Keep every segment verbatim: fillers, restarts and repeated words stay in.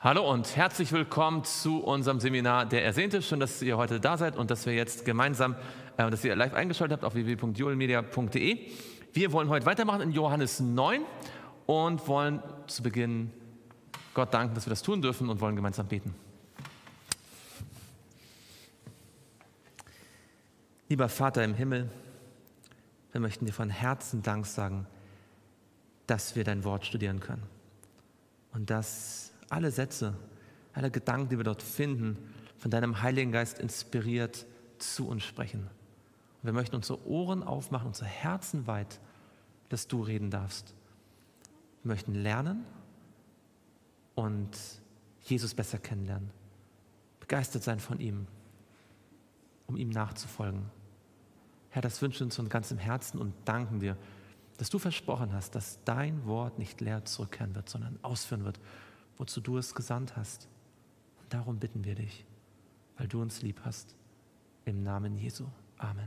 Hallo und herzlich willkommen zu unserem Seminar Der Ersehnte. Schön, dass ihr heute da seid und dass wir jetzt gemeinsam, äh, dass ihr live eingeschaltet habt auf w w w punkt joelmedia punkt de. Wir wollen heute weitermachen in Johannes neun und wollen zu Beginn Gott danken, dass wir das tun dürfen und wollen gemeinsam beten. Lieber Vater im Himmel, wir möchten dir von Herzen Dank sagen, dass wir dein Wort studieren können und dass alle Sätze, alle Gedanken, die wir dort finden, von deinem Heiligen Geist inspiriert zu uns sprechen. Und wir möchten unsere Ohren aufmachen, unsere Herzen weit, dass du reden darfst. Wir möchten lernen und Jesus besser kennenlernen, begeistert sein von ihm, um ihm nachzufolgen. Herr, das wünschen wir uns von ganzem Herzen und danken dir, dass du versprochen hast, dass dein Wort nicht leer zurückkehren wird, sondern ausführen wird, wozu du es gesandt hast. Und darum bitten wir dich, weil du uns lieb hast. Im Namen Jesu. Amen.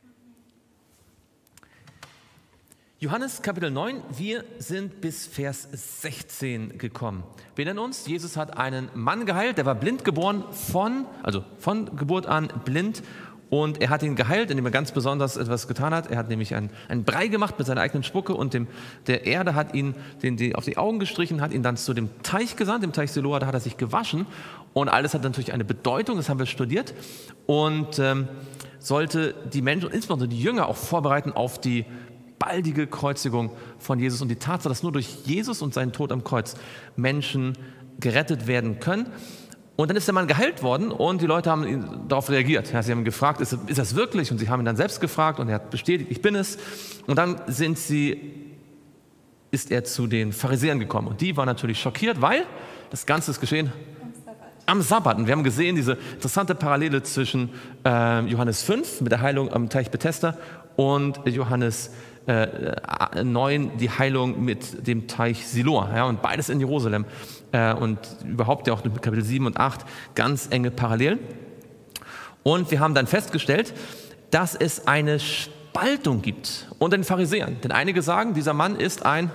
Johannes Kapitel neun, wir sind bis Vers sechzehn gekommen. Wir erinnern uns, Jesus hat einen Mann geheilt, der war blind geboren, von, also von Geburt an blind. Und er hat ihn geheilt, indem er ganz besonders etwas getan hat. Er hat nämlich einen, einen Brei gemacht mit seiner eigenen Spucke und dem, der Erde hat ihn den, die, auf die Augen gestrichen, hat ihn dann zu dem Teich gesandt, dem Teich Siloa, da hat er sich gewaschen. Und alles hat natürlich eine Bedeutung, das haben wir studiert. Und ähm, sollte die Menschen und insbesondere die Jünger auch vorbereiten auf die baldige Kreuzigung von Jesus und die Tatsache, dass nur durch Jesus und seinen Tod am Kreuz Menschen gerettet werden können. Und dann ist der Mann geheilt worden und die Leute haben darauf reagiert. Ja, sie haben ihn gefragt, ist, ist das wirklich? Und sie haben ihn dann selbst gefragt und er hat bestätigt, ich bin es. Und dann sind sie, ist er zu den Pharisäern gekommen. Und die waren natürlich schockiert, weil das Ganze ist geschehen am Sabbat. Am Sabbat. Und wir haben gesehen, diese interessante Parallele zwischen äh, Johannes fünf mit der Heilung am Teich Bethesda und Johannes äh, neun, die Heilung mit dem Teich Siloa. Ja, und beides in Jerusalem. Und überhaupt ja auch mit Kapitel sieben und acht ganz enge Parallelen. Und wir haben dann festgestellt, dass es eine Spaltung gibt unter den Pharisäern. Denn einige sagen, dieser Mann ist ein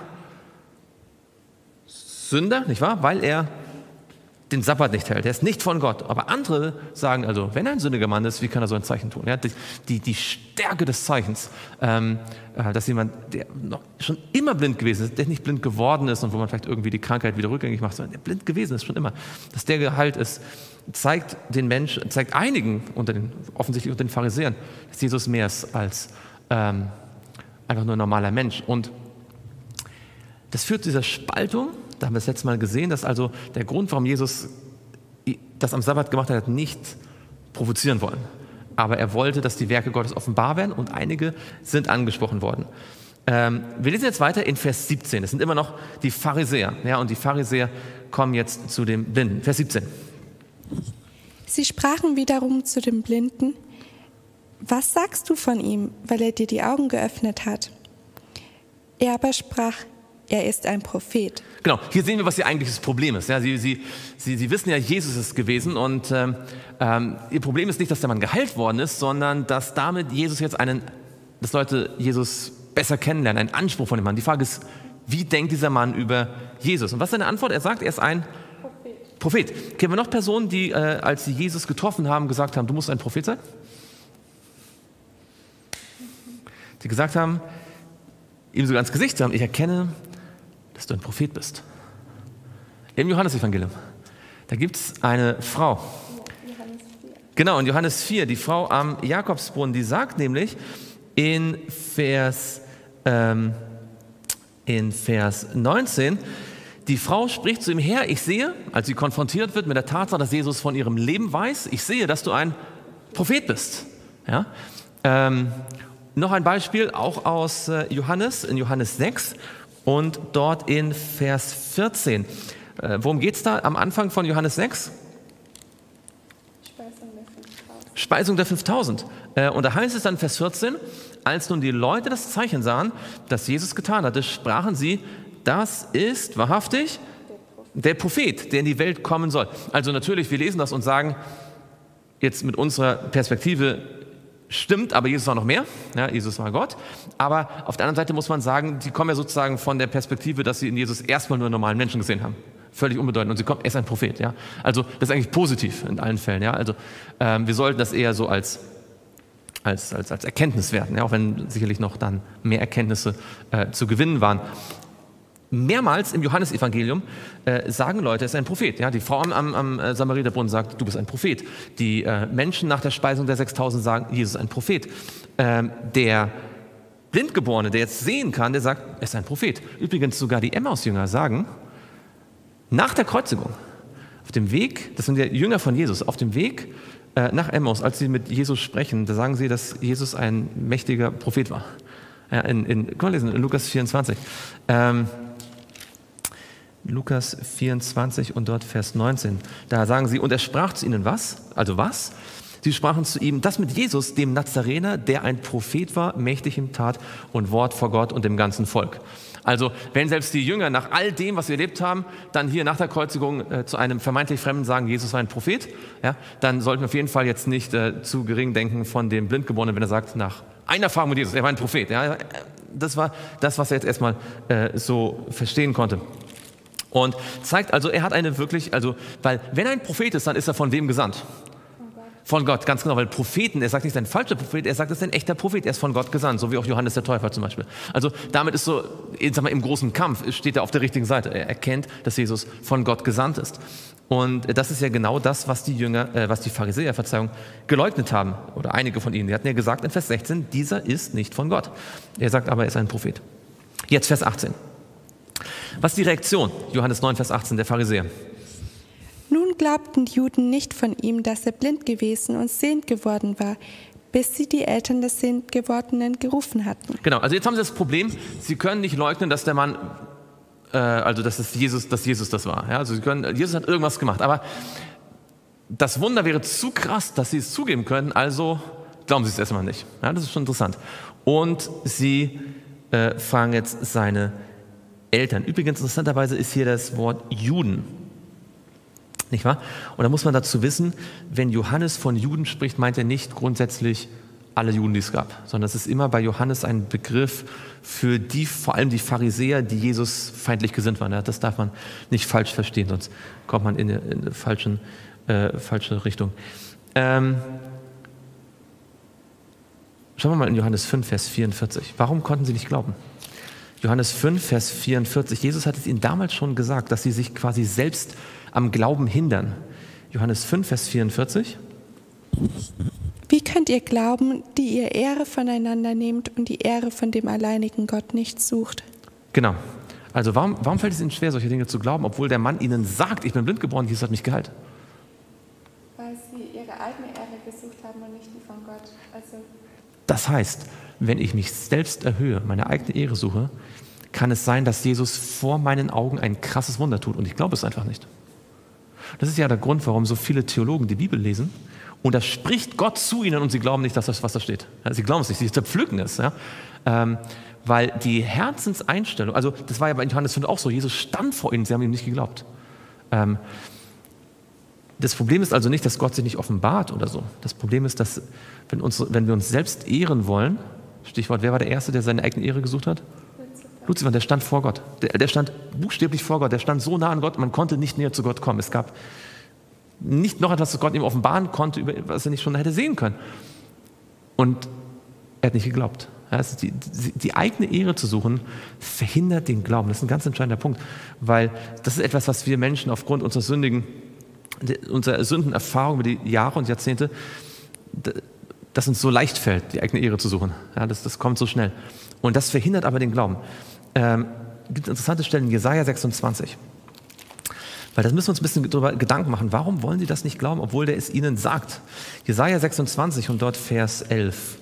Sünder, nicht wahr? Weil er den Sabbat nicht hält. Er ist nicht von Gott. Aber andere sagen also, wenn er ein sündiger Mann ist, wie kann er so ein Zeichen tun? Ja, die, die, die Stärke des Zeichens, ähm, dass jemand, der noch schon immer blind gewesen ist, der nicht blind geworden ist und wo man vielleicht irgendwie die Krankheit wieder rückgängig macht, sondern der blind gewesen ist schon immer, dass der geheilt ist, zeigt den Menschen, zeigt einigen unter den, offensichtlich unter den Pharisäern, dass Jesus mehr ist als ähm, einfach nur ein normaler Mensch. Und das führt zu dieser Spaltung. Da haben wir das letzte Mal gesehen, dass also der Grund, warum Jesus das am Sabbat gemacht hat, nicht provozieren wollen. Aber er wollte, dass die Werke Gottes offenbar werden und einige sind angesprochen worden. Ähm, wir lesen jetzt weiter in Vers siebzehn. Das sind immer noch die Pharisäer. Ja, und die Pharisäer kommen jetzt zu dem Blinden. Vers siebzehn. Sie sprachen wiederum zu dem Blinden: Was sagst du von ihm, weil er dir die Augen geöffnet hat? Er aber sprach: Er ist ein Prophet. Genau, hier sehen wir, was ihr eigentliches Problem ist. Ja, sie, sie, sie, sie wissen ja, Jesus ist gewesen und ähm, ähm, ihr Problem ist nicht, dass der Mann geheilt worden ist, sondern dass damit Jesus jetzt einen, dass Leute Jesus besser kennenlernen, einen Anspruch von dem Mann. Die Frage ist, wie denkt dieser Mann über Jesus? Und was ist seine Antwort? Er sagt, er ist ein Prophet. Prophet. Kennen wir noch Personen, die, äh, als sie Jesus getroffen haben, gesagt haben, du musst ein Prophet sein? Die gesagt haben, ihm sogar ins Gesicht haben, ich erkenne, dass du ein Prophet bist. Im Johannesevangelium, da gibt es eine Frau. Johannes vier. Genau, in Johannes vier, die Frau am Jakobsbrunnen, die sagt nämlich in Vers, ähm, in Vers neunzehn, die Frau spricht zu ihm: Herr, ich sehe, als sie konfrontiert wird mit der Tatsache, dass Jesus von ihrem Leben weiß, ich sehe, dass du ein Prophet bist. Ja? Ähm, noch ein Beispiel, auch aus äh, Johannes, in Johannes sechs. Und dort in Vers vierzehn. Äh, worum geht es da am Anfang von Johannes sechs? Speisung der fünftausend. Speisung der fünftausend. Äh, und da heißt es dann Vers vierzehn, als nun die Leute das Zeichen sahen, das Jesus getan hatte, sprachen sie, das ist wahrhaftig der Prophet, der in die Welt kommen soll. Also natürlich, wir lesen das und sagen, jetzt mit unserer Perspektive, stimmt, aber Jesus war noch mehr, ja, Jesus war Gott. Aber auf der anderen Seite muss man sagen, die kommen ja sozusagen von der Perspektive, dass sie in Jesus erstmal nur einen normalen Menschen gesehen haben. völlig unbedeutend. Und sie kommt, er ist ein Prophet. Ja? Also das ist eigentlich positiv in allen Fällen. Ja? Also ähm, wir sollten das eher so als, als, als, als Erkenntnis werten, ja? Auch wenn sicherlich noch dann mehr Erkenntnisse äh, zu gewinnen waren. Mehrmals im Johannesevangelium äh, sagen Leute, er ist ein Prophet. Ja? Die Frau am, am, am Samariterbrunnen sagt, du bist ein Prophet. Die äh, Menschen nach der Speisung der sechstausend sagen, Jesus ist ein Prophet. Ähm, der Blindgeborene, der jetzt sehen kann, der sagt, er ist ein Prophet. Übrigens sogar die Emmaus-Jünger sagen, nach der Kreuzigung, auf dem Weg, das sind ja Jünger von Jesus, auf dem Weg äh, nach Emmaus, als sie mit Jesus sprechen, da sagen sie, dass Jesus ein mächtiger Prophet war. Ja, in, in, können wir lesen, in Lukas vierundzwanzig. Ähm, Lukas vierundzwanzig und dort Vers neunzehn. Da sagen sie, und er sprach zu ihnen was? Also was? Sie sprachen zu ihm, das mit Jesus, dem Nazarener, der ein Prophet war, mächtig in Tat und Wort vor Gott und dem ganzen Volk. Also wenn selbst die Jünger nach all dem, was sie erlebt haben, dann hier nach der Kreuzigung äh, zu einem vermeintlich Fremden sagen, Jesus war ein Prophet, ja, dann sollten wir auf jeden Fall jetzt nicht äh, zu gering denken von dem Blindgeborenen, wenn er sagt, nach einer Erfahrung mit Jesus, er war ein Prophet. Ja, das war das, was er jetzt erstmal äh, so verstehen konnte. Und zeigt also, er hat eine wirklich, also, weil wenn er ein Prophet ist, dann ist er von wem gesandt? Von Gott, ganz genau, weil Propheten, er sagt nicht, er ist ein falscher Prophet, er sagt, er ist ein echter Prophet, er ist von Gott gesandt, so wie auch Johannes der Täufer zum Beispiel. Also damit ist so, ich sag mal, im großen Kampf steht er auf der richtigen Seite. Er erkennt, dass Jesus von Gott gesandt ist. Und das ist ja genau das, was die Jünger, äh, was die Pharisäer, Verzeihung, geleugnet haben, oder einige von ihnen. Die hatten ja gesagt in Vers sechzehn, dieser ist nicht von Gott. Er sagt aber, er ist ein Prophet. Jetzt Vers achtzehn. Was ist die Reaktion? Johannes neun, Vers achtzehn, der Pharisäer. Nun glaubten die Juden nicht von ihm, dass er blind gewesen und sehend geworden war, bis sie die Eltern des sehend gewordenen gerufen hatten. Genau, also jetzt haben sie das Problem, sie können nicht leugnen, dass der Mann, äh, also dass es Jesus, dass Jesus das war. Ja, also sie können, Jesus hat irgendwas gemacht, aber das Wunder wäre zu krass, dass sie es zugeben können, also glauben sie es erstmal nicht. Ja, das ist schon interessant. Und sie äh, fragen jetzt seine Eltern. Übrigens interessanterweise ist hier das Wort Juden. Nicht wahr? Und da muss man dazu wissen, wenn Johannes von Juden spricht, meint er nicht grundsätzlich alle Juden, die es gab, sondern es ist immer bei Johannes ein Begriff für die, vor allem die Pharisäer, die Jesus feindlich gesinnt waren. Das darf man nicht falsch verstehen, sonst kommt man in eine, in eine falschen, äh, falsche Richtung. Ähm, schauen wir mal in Johannes fünf, Vers vierundvierzig. Warum konnten sie nicht glauben? Johannes fünf, Vers vierundvierzig. Jesus hat es ihnen damals schon gesagt, dass sie sich quasi selbst am Glauben hindern. Johannes fünf, Vers vierundvierzig. Wie könnt ihr glauben, die ihr Ehre voneinander nehmt und die Ehre von dem alleinigen Gott nicht sucht? Genau. Also warum, warum fällt es ihnen schwer, solche Dinge zu glauben, obwohl der Mann ihnen sagt, ich bin blind geboren, Jesus hat mich geheilt? Weil sie ihre eigene Ehre gesucht haben und nicht die von Gott. Also das heißt, wenn ich mich selbst erhöhe, meine eigene Ehre suche, kann es sein, dass Jesus vor meinen Augen ein krasses Wunder tut. Und ich glaube es einfach nicht. Das ist ja der Grund, warum so viele Theologen die Bibel lesen. Und da spricht Gott zu ihnen und sie glauben nicht, dass das, was da steht. Ja, sie glauben es nicht, sie zerpflücken es. Ja? Ähm, weil die Herzenseinstellung, also das war ja bei Johannes fünf auch so, Jesus stand vor ihnen, sie haben ihm nicht geglaubt. Ähm, das Problem ist also nicht, dass Gott sich nicht offenbart oder so. Das Problem ist, dass wenn, uns, wenn wir uns selbst ehren wollen, Stichwort, wer war der Erste, der seine eigene Ehre gesucht hat? Luzifer, der stand vor Gott. Der, der stand buchstäblich vor Gott. Der stand so nah an Gott, man konnte nicht näher zu Gott kommen. Es gab nicht noch etwas, das Gott ihm offenbaren konnte, über was er nicht schon hätte sehen können. Und er hat nicht geglaubt. Also die, die, die eigene Ehre zu suchen, verhindert den Glauben. Das ist ein ganz entscheidender Punkt, weil das ist etwas, was wir Menschen aufgrund unserer sündigen, unserer Sündenerfahrung über die Jahre und Jahrzehnte, das uns so leicht fällt, die eigene Ehre zu suchen. Ja, das, das kommt so schnell. Und das verhindert aber den Glauben. Ähm, es gibt interessante Stellen in Jesaja sechsundzwanzig. Weil das müssen wir uns ein bisschen darüber Gedanken machen. Warum wollen sie das nicht glauben, obwohl der es ihnen sagt? Jesaja sechsundzwanzig und dort Vers elf.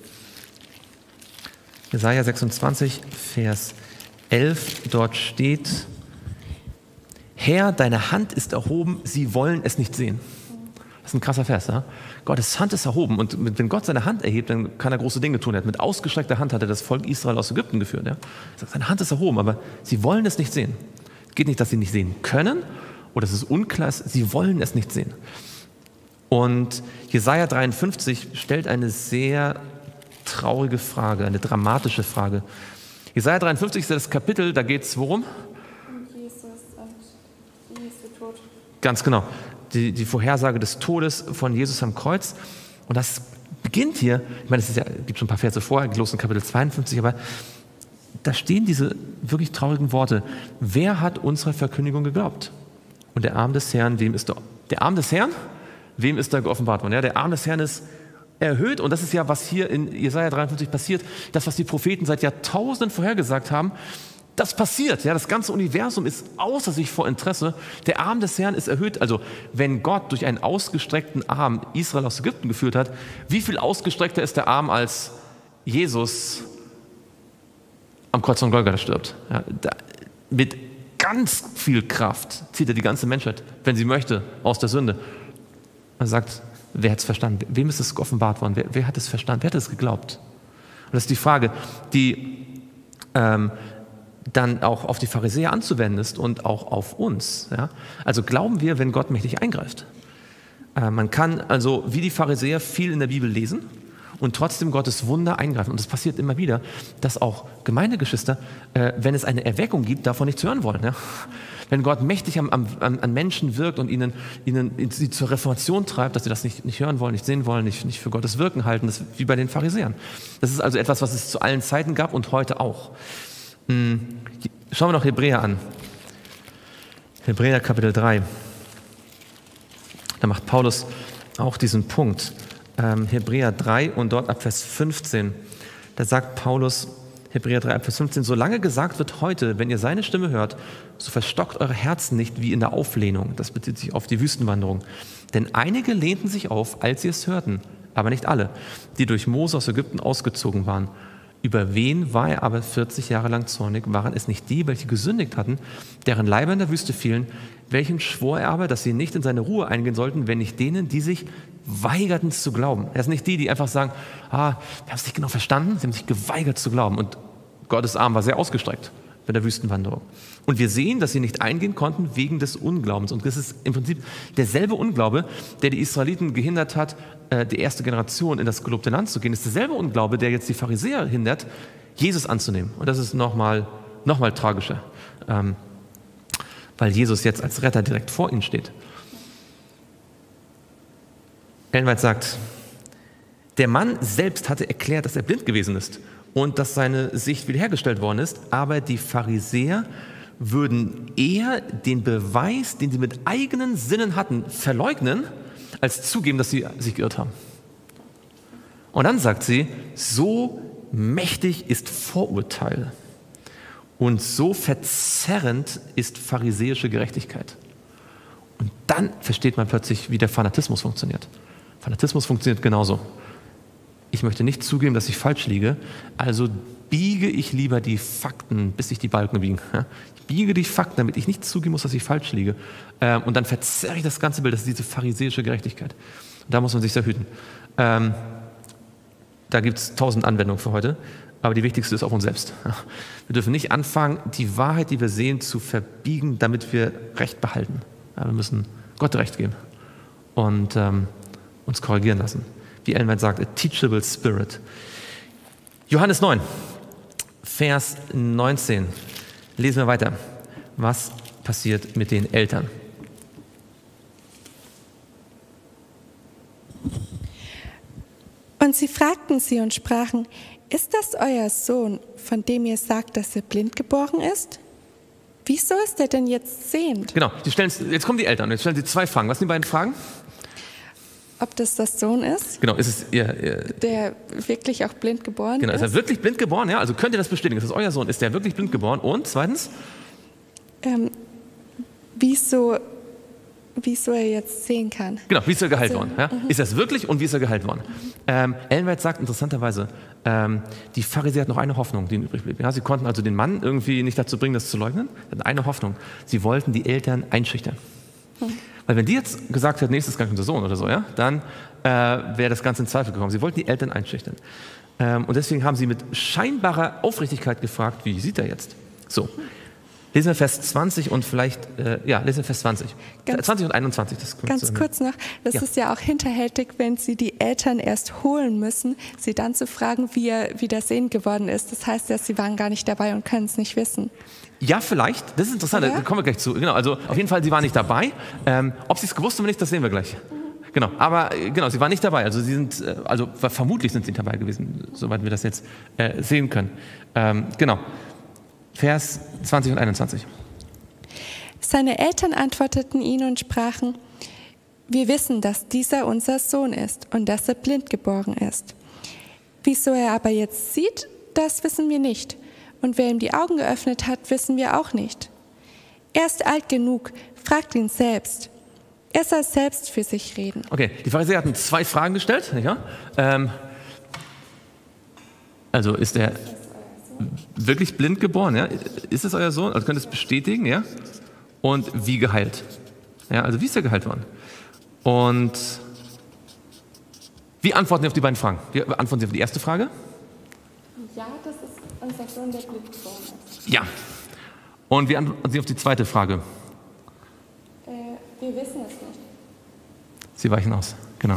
Jesaja sechsundzwanzig, Vers elf, dort steht: Herr, deine Hand ist erhoben, sie wollen es nicht sehen. Das ist ein krasser Vers. Ja? Gottes Hand ist erhoben und wenn Gott seine Hand erhebt, dann kann er große Dinge tun. Er hat mit ausgestreckter Hand hat er das Volk Israel aus Ägypten geführt. Ja? Er sagt, seine Hand ist erhoben, aber sie wollen es nicht sehen. Es geht nicht, dass sie nicht sehen können oder dass es unklar ist, sie wollen es nicht sehen. Und Jesaja dreiundfünfzig stellt eine sehr traurige Frage, eine dramatische Frage. Jesaja dreiundfünfzig ist das Kapitel, da geht es worum? um Jesus und Ganz genau. Die, die Vorhersage des Todes von Jesus am Kreuz. Und das beginnt hier, ich meine, es ja, gibt schon ein paar Verse vorher, los in Kapitel zweiundfünfzig, aber da stehen diese wirklich traurigen Worte. Wer hat unserer Verkündigung geglaubt? Und der Arm des Herrn, wem ist der, der Arm des Herrn? Wem ist da geoffenbart worden? Ja, der Arm des Herrn ist erhöht und das ist ja, was hier in Jesaja dreiundfünfzig passiert, das, was die Propheten seit Jahrtausenden vorhergesagt haben, das passiert. Ja, das ganze Universum ist außer sich vor Interesse. Der Arm des Herrn ist erhöht. Also wenn Gott durch einen ausgestreckten Arm Israel aus Ägypten geführt hat, wie viel ausgestreckter ist der Arm, als Jesus am Kreuz von Golgatha stirbt? Ja, da, mit ganz viel Kraft zieht er die ganze Menschheit, wenn sie möchte, aus der Sünde. Er sagt, wer hat es verstanden? Wem ist es offenbart worden? Wer, wer hat es verstanden? Wer hat es geglaubt? Und das ist die Frage, die ähm, dann auch auf die Pharisäer anzuwenden ist und auch auf uns. Ja? Also glauben wir, wenn Gott mächtig eingreift. Äh, man kann also wie die Pharisäer viel in der Bibel lesen und trotzdem Gottes Wunder eingreifen. Und es passiert immer wieder, dass auch Gemeindegeschwister, äh, wenn es eine Erweckung gibt, davon nichts hören wollen. Ja? Wenn Gott mächtig am, am, an Menschen wirkt und ihnen, ihnen sie zur Reformation treibt, dass sie das nicht, nicht hören wollen, nicht sehen wollen, nicht, nicht für Gottes Wirken halten, das ist wie bei den Pharisäern. Das ist also etwas, was es zu allen Zeiten gab und heute auch. Schauen wir noch Hebräer an. Hebräer Kapitel drei. Da macht Paulus auch diesen Punkt. Ähm, Hebräer drei und dort ab Vers fünfzehn. Da sagt Paulus, Hebräer drei ab Vers fünfzehn, solange gesagt wird heute, wenn ihr seine Stimme hört, so verstockt eure Herzen nicht wie in der Auflehnung. Das bezieht sich auf die Wüstenwanderung. Denn einige lehnten sich auf, als sie es hörten, aber nicht alle, die durch Mose aus Ägypten ausgezogen waren. Über wen war er aber vierzig Jahre lang zornig? Waren es nicht die, welche gesündigt hatten, deren Leiber in der Wüste fielen? Welchen schwor er aber, dass sie nicht in seine Ruhe eingehen sollten, wenn nicht denen, die sich weigerten zu glauben? Das sind nicht die, die einfach sagen, ah, wir haben es nicht genau verstanden, sie haben sich geweigert zu glauben. Und Gottes Arm war sehr ausgestreckt bei der Wüstenwanderung. Und wir sehen, dass sie nicht eingehen konnten wegen des Unglaubens. Und das ist im Prinzip derselbe Unglaube, der die Israeliten gehindert hat, die erste Generation in das gelobte Land zu gehen. Das ist derselbe Unglaube, der jetzt die Pharisäer hindert, Jesus anzunehmen. Und das ist nochmal noch mal tragischer, ähm, weil Jesus jetzt als Retter direkt vor ihnen steht. Ellen White sagt, der Mann selbst hatte erklärt, dass er blind gewesen ist und dass seine Sicht wiederhergestellt worden ist, aber die Pharisäer würden eher den Beweis, den sie mit eigenen Sinnen hatten, verleugnen, als zugeben, dass sie sich geirrt haben. Und dann sagt sie, so mächtig ist Vorurteil und so verzerrend ist pharisäische Gerechtigkeit. Und dann versteht man plötzlich, wie der Fanatismus funktioniert. Fanatismus funktioniert genauso. Ich möchte nicht zugeben, dass ich falsch liege, also biege ich lieber die Fakten, bis sich die Balken biegen. Ich biege die Fakten, damit ich nicht zugeben muss, dass ich falsch liege. Und dann verzerre ich das ganze Bild, das ist diese pharisäische Gerechtigkeit. Und da muss man sich sehr hüten. Ähm, da gibt es tausend Anwendungen für heute, aber die wichtigste ist auf uns selbst. Wir dürfen nicht anfangen, die Wahrheit, die wir sehen, zu verbiegen, damit wir Recht behalten. Ja, wir müssen Gott Recht geben und ähm, uns korrigieren lassen. Wie Ellen White sagt, a teachable spirit. Johannes neun, Vers neunzehn. Lesen wir weiter. Was passiert mit den Eltern? Und sie fragten sie und sprachen, ist das euer Sohn, von dem ihr sagt, dass er blind geboren ist? Wieso ist er denn jetzt sehend? Genau, die stellen, jetzt kommen die Eltern. Jetzt stellen sie zwei Fragen. Was sind die beiden Fragen? Ob das das Sohn ist, genau, ist es ihr, ihr, der wirklich auch blind geboren genau, ist. Ist er wirklich blind geboren? Ja, also könnt ihr das bestätigen? Ist das euer Sohn? Ist der wirklich blind geboren? Und zweitens? Ähm, wieso, wieso er jetzt sehen kann. Genau, wie ist er geheilt also, worden? Ja? Mhm. Ist das wirklich und wie ist er geheilt worden? Ähm, Ellen White sagt interessanterweise, ähm, die Pharisäer hatten noch eine Hoffnung, die ihnen übrig blieb. Ja, sie konnten also den Mann irgendwie nicht dazu bringen, das zu leugnen. Sie hatten eine Hoffnung. Sie wollten die Eltern einschüchtern. Mhm. Weil wenn die jetzt gesagt hätten, nächstes gar nicht unser Sohn oder so, ja, dann äh, wäre das Ganze in Zweifel gekommen. Sie wollten die Eltern einschüchtern. Ähm, und deswegen haben sie mit scheinbarer Aufrichtigkeit gefragt, wie sieht er jetzt? So, Lesen wir Vers zwanzig und vielleicht, äh, ja, lesen wir Vers zwanzig. Ganz, zwanzig und einundzwanzig. Das ganz so kurz noch, das ja. ist ja auch hinterhältig, wenn sie die Eltern erst holen müssen, sie dann zu fragen, wie er wieder sehend geworden ist. Das heißt ja, sie waren gar nicht dabei und können es nicht wissen. Ja, vielleicht. Das ist interessant, ja? da kommen wir gleich zu. Genau, also auf jeden Fall, sie waren nicht dabei. Ähm, ob sie es gewusst haben oder nicht, das sehen wir gleich. Genau, aber genau, sie waren nicht dabei. Also sie sind, also vermutlich sind sie nicht dabei gewesen, soweit wir das jetzt äh, sehen können. Ähm, genau, Vers zwanzig und einundzwanzig. Seine Eltern antworteten ihn und sprachen: Wir wissen, dass dieser unser Sohn ist und dass er blind geboren ist. Wieso er aber jetzt sieht, das wissen wir nicht. Und wer ihm die Augen geöffnet hat, wissen wir auch nicht. Er ist alt genug, fragt ihn selbst. Er soll selbst für sich reden. Okay, die Pharisäer hatten zwei Fragen gestellt. Ja? Ähm, also ist er wirklich blind geboren? Ja? Ist es euer Sohn? Also könnt ihr es bestätigen? Ja? Und wie geheilt? Ja, also wie ist er geheilt worden? Und wie antworten Sie auf die beiden Fragen? Wie antworten Sie auf die erste Frage? Ja, das ist unser Sohn, der blind geboren ist. Ja. Und wie antworten Sie auf die zweite Frage? Äh, wir wissen es nicht. Sie weichen aus, genau.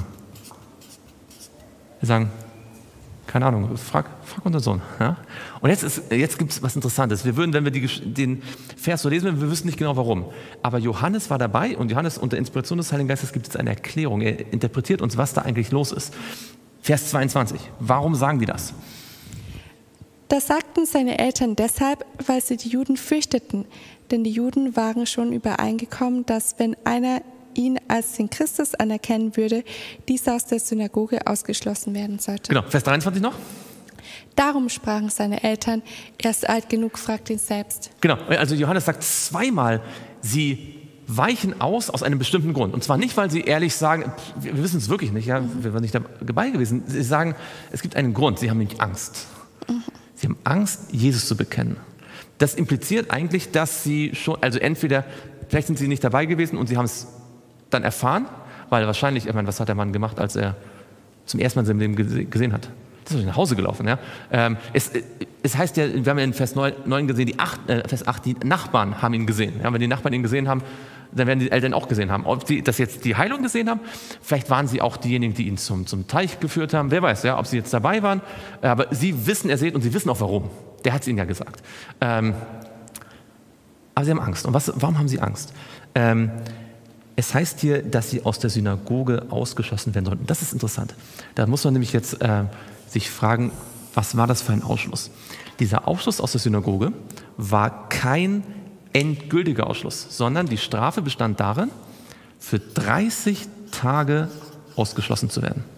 Wir sagen, keine Ahnung, frag, frag unseren Sohn. Ja? Und jetzt, ist, jetzt gibt es was Interessantes. Wir würden, wenn wir die, den Vers so lesen, wir wüssten nicht genau warum. Aber Johannes war dabei und Johannes unter Inspiration des Heiligen Geistes gibt es eine Erklärung. Er interpretiert uns, was da eigentlich los ist. Vers zweiundzwanzig. Warum sagen die das? Das sagten seine Eltern deshalb, weil sie die Juden fürchteten. Denn die Juden waren schon übereingekommen, dass wenn einer ihn als den Christus anerkennen würde, dieser aus der Synagoge ausgeschlossen werden sollte. Genau, Vers dreiundzwanzig noch. Darum sprachen seine Eltern: Er ist alt genug, fragt ihn selbst. Genau, also Johannes sagt zweimal, sie weichen aus aus einem bestimmten Grund. Und zwar nicht, weil sie ehrlich sagen, wir wissen es wirklich nicht, ja, wir waren nicht dabei gewesen. Sie sagen, es gibt einen Grund, sie haben nämlich Angst. Sie haben Angst, Jesus zu bekennen. Das impliziert eigentlich, dass sie schon, also entweder, vielleicht sind sie nicht dabei gewesen und sie haben es dann erfahren, weil wahrscheinlich, ich meine, was hat der Mann gemacht, als er zum ersten Mal in seinem Leben gesehen hat? Das ist nach Hause gelaufen. Ja? Ähm, es, es heißt ja, wir haben ja in Vers neun gesehen, die acht, äh, Vers acht, die Nachbarn haben ihn gesehen. Ja? Wenn die Nachbarn ihn gesehen haben, dann werden die Eltern auch gesehen haben. Ob sie das jetzt die Heilung gesehen haben, vielleicht waren sie auch diejenigen, die ihn zum, zum Teich geführt haben. Wer weiß, ja, ob sie jetzt dabei waren. Aber sie wissen, er seht und sie wissen auch warum. Der hat es ihnen ja gesagt. Ähm, aber sie haben Angst. Und was, warum haben sie Angst? Ähm, Es heißt hier, dass sie aus der Synagoge ausgeschlossen werden sollten. Das ist interessant. Da muss man nämlich jetzt äh, sich fragen, was war das für ein Ausschluss? Dieser Ausschluss aus der Synagoge war kein endgültiger Ausschluss, sondern die Strafe bestand darin, für dreißig Tage ausgeschlossen zu werden.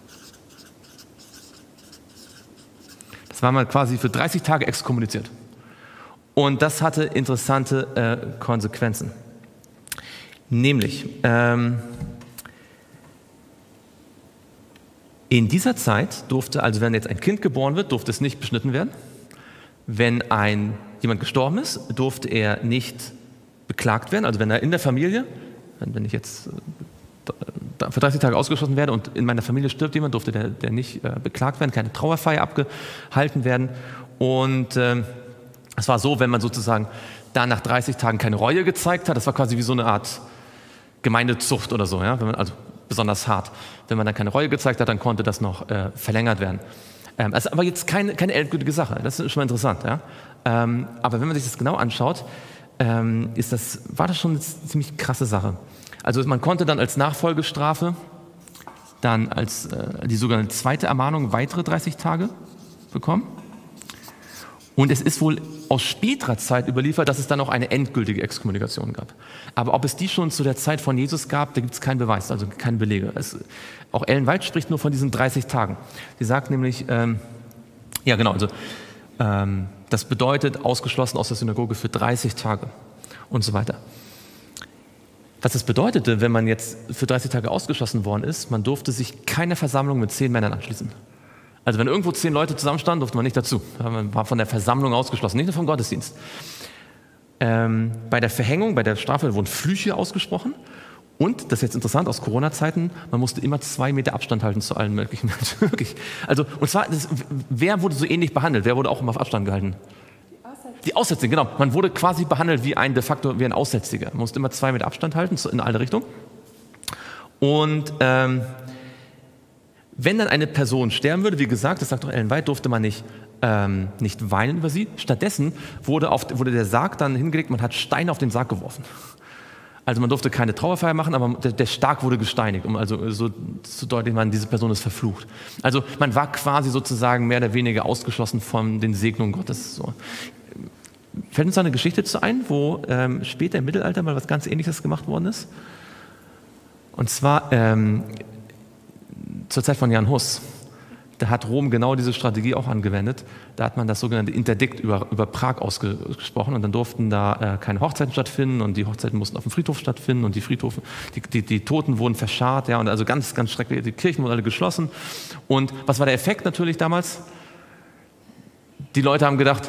Das war mal quasi für dreißig Tage exkommuniziert. Und das hatte interessante äh, Konsequenzen. Nämlich, ähm, in dieser Zeit durfte, also wenn jetzt ein Kind geboren wird, durfte es nicht beschnitten werden. Wenn ein, jemand gestorben ist, durfte er nicht beklagt werden. Also wenn er in der Familie, wenn ich jetzt äh, für dreißig Tage ausgeschlossen werde und in meiner Familie stirbt jemand, durfte der, der nicht äh, beklagt werden, keine Trauerfeier abgehalten werden. Und äh, es war so, wenn man sozusagen da nach dreißig Tagen keine Reue gezeigt hat, das war quasi wie so eine Art Gemeindezucht oder so, ja? Wenn man, also besonders hart. Wenn man dann keine Reue gezeigt hat, dann konnte das noch äh, verlängert werden. Ähm, das ist aber jetzt keine, keine endgültige Sache, das ist schon mal interessant. Ja? Ähm, aber wenn man sich das genau anschaut, ähm, ist das, war das schon eine ziemlich krasse Sache. Also man konnte dann als Nachfolgestrafe dann als äh, die sogenannte zweite Ermahnung weitere dreißig Tage bekommen. Und es ist wohl aus späterer Zeit überliefert, dass es dann auch eine endgültige Exkommunikation gab. Aber ob es die schon zu der Zeit von Jesus gab, da gibt es keinen Beweis, also keine Belege. Es, auch Ellen White spricht nur von diesen dreißig Tagen. Sie sagt nämlich, ähm, ja genau, also ähm, das bedeutet ausgeschlossen aus der Synagoge für dreißig Tage und so weiter. Was das bedeutete, wenn man jetzt für dreißig Tage ausgeschlossen worden ist, man durfte sich keiner Versammlung mit zehn Männern anschließen. Also wenn irgendwo zehn Leute zusammenstanden, durfte man nicht dazu. Man war von der Versammlung ausgeschlossen, nicht nur vom Gottesdienst. Ähm, bei der Verhängung, bei der Strafe wurden Flüche ausgesprochen. Und, das ist jetzt interessant, aus Corona-Zeiten, man musste immer zwei Meter Abstand halten zu allen möglichen Menschen. Also, und zwar, das, wer wurde so ähnlich behandelt? Wer wurde auch immer auf Abstand gehalten? Die Außergewöhnlichen. Die Aussätzigen, genau. Man wurde quasi behandelt wie ein de facto wie ein Aussätziger. Man musste immer zwei Meter Abstand halten, in alle Richtungen. Und ähm, wenn dann eine Person sterben würde, wie gesagt, das sagt doch Ellen White, durfte man nicht, ähm, nicht weinen über sie. Stattdessen wurde, auf, wurde der Sarg dann hingelegt, man hat Steine auf den Sarg geworfen. Also man durfte keine Trauerfeier machen, aber der, der Sarg wurde gesteinigt, um also so zu deutlich machen, diese Person ist verflucht. Also man war quasi sozusagen mehr oder weniger ausgeschlossen von den Segnungen Gottes. So. Fällt uns da eine Geschichte zu ein, wo ähm, später im Mittelalter mal was ganz Ähnliches gemacht worden ist? Und zwar ähm, zur Zeit von Jan Hus. Da hat Rom genau diese Strategie auch angewendet. Da hat man das sogenannte Interdikt über, über Prag ausgesprochen und dann durften da äh, keine Hochzeiten stattfinden und die Hochzeiten mussten auf dem Friedhof stattfinden und die Friedhofe, die, die, die Toten wurden verscharrt, ja, und also ganz, ganz schrecklich, die Kirchen wurden alle geschlossen. Und was war der Effekt natürlich damals? Die Leute haben gedacht,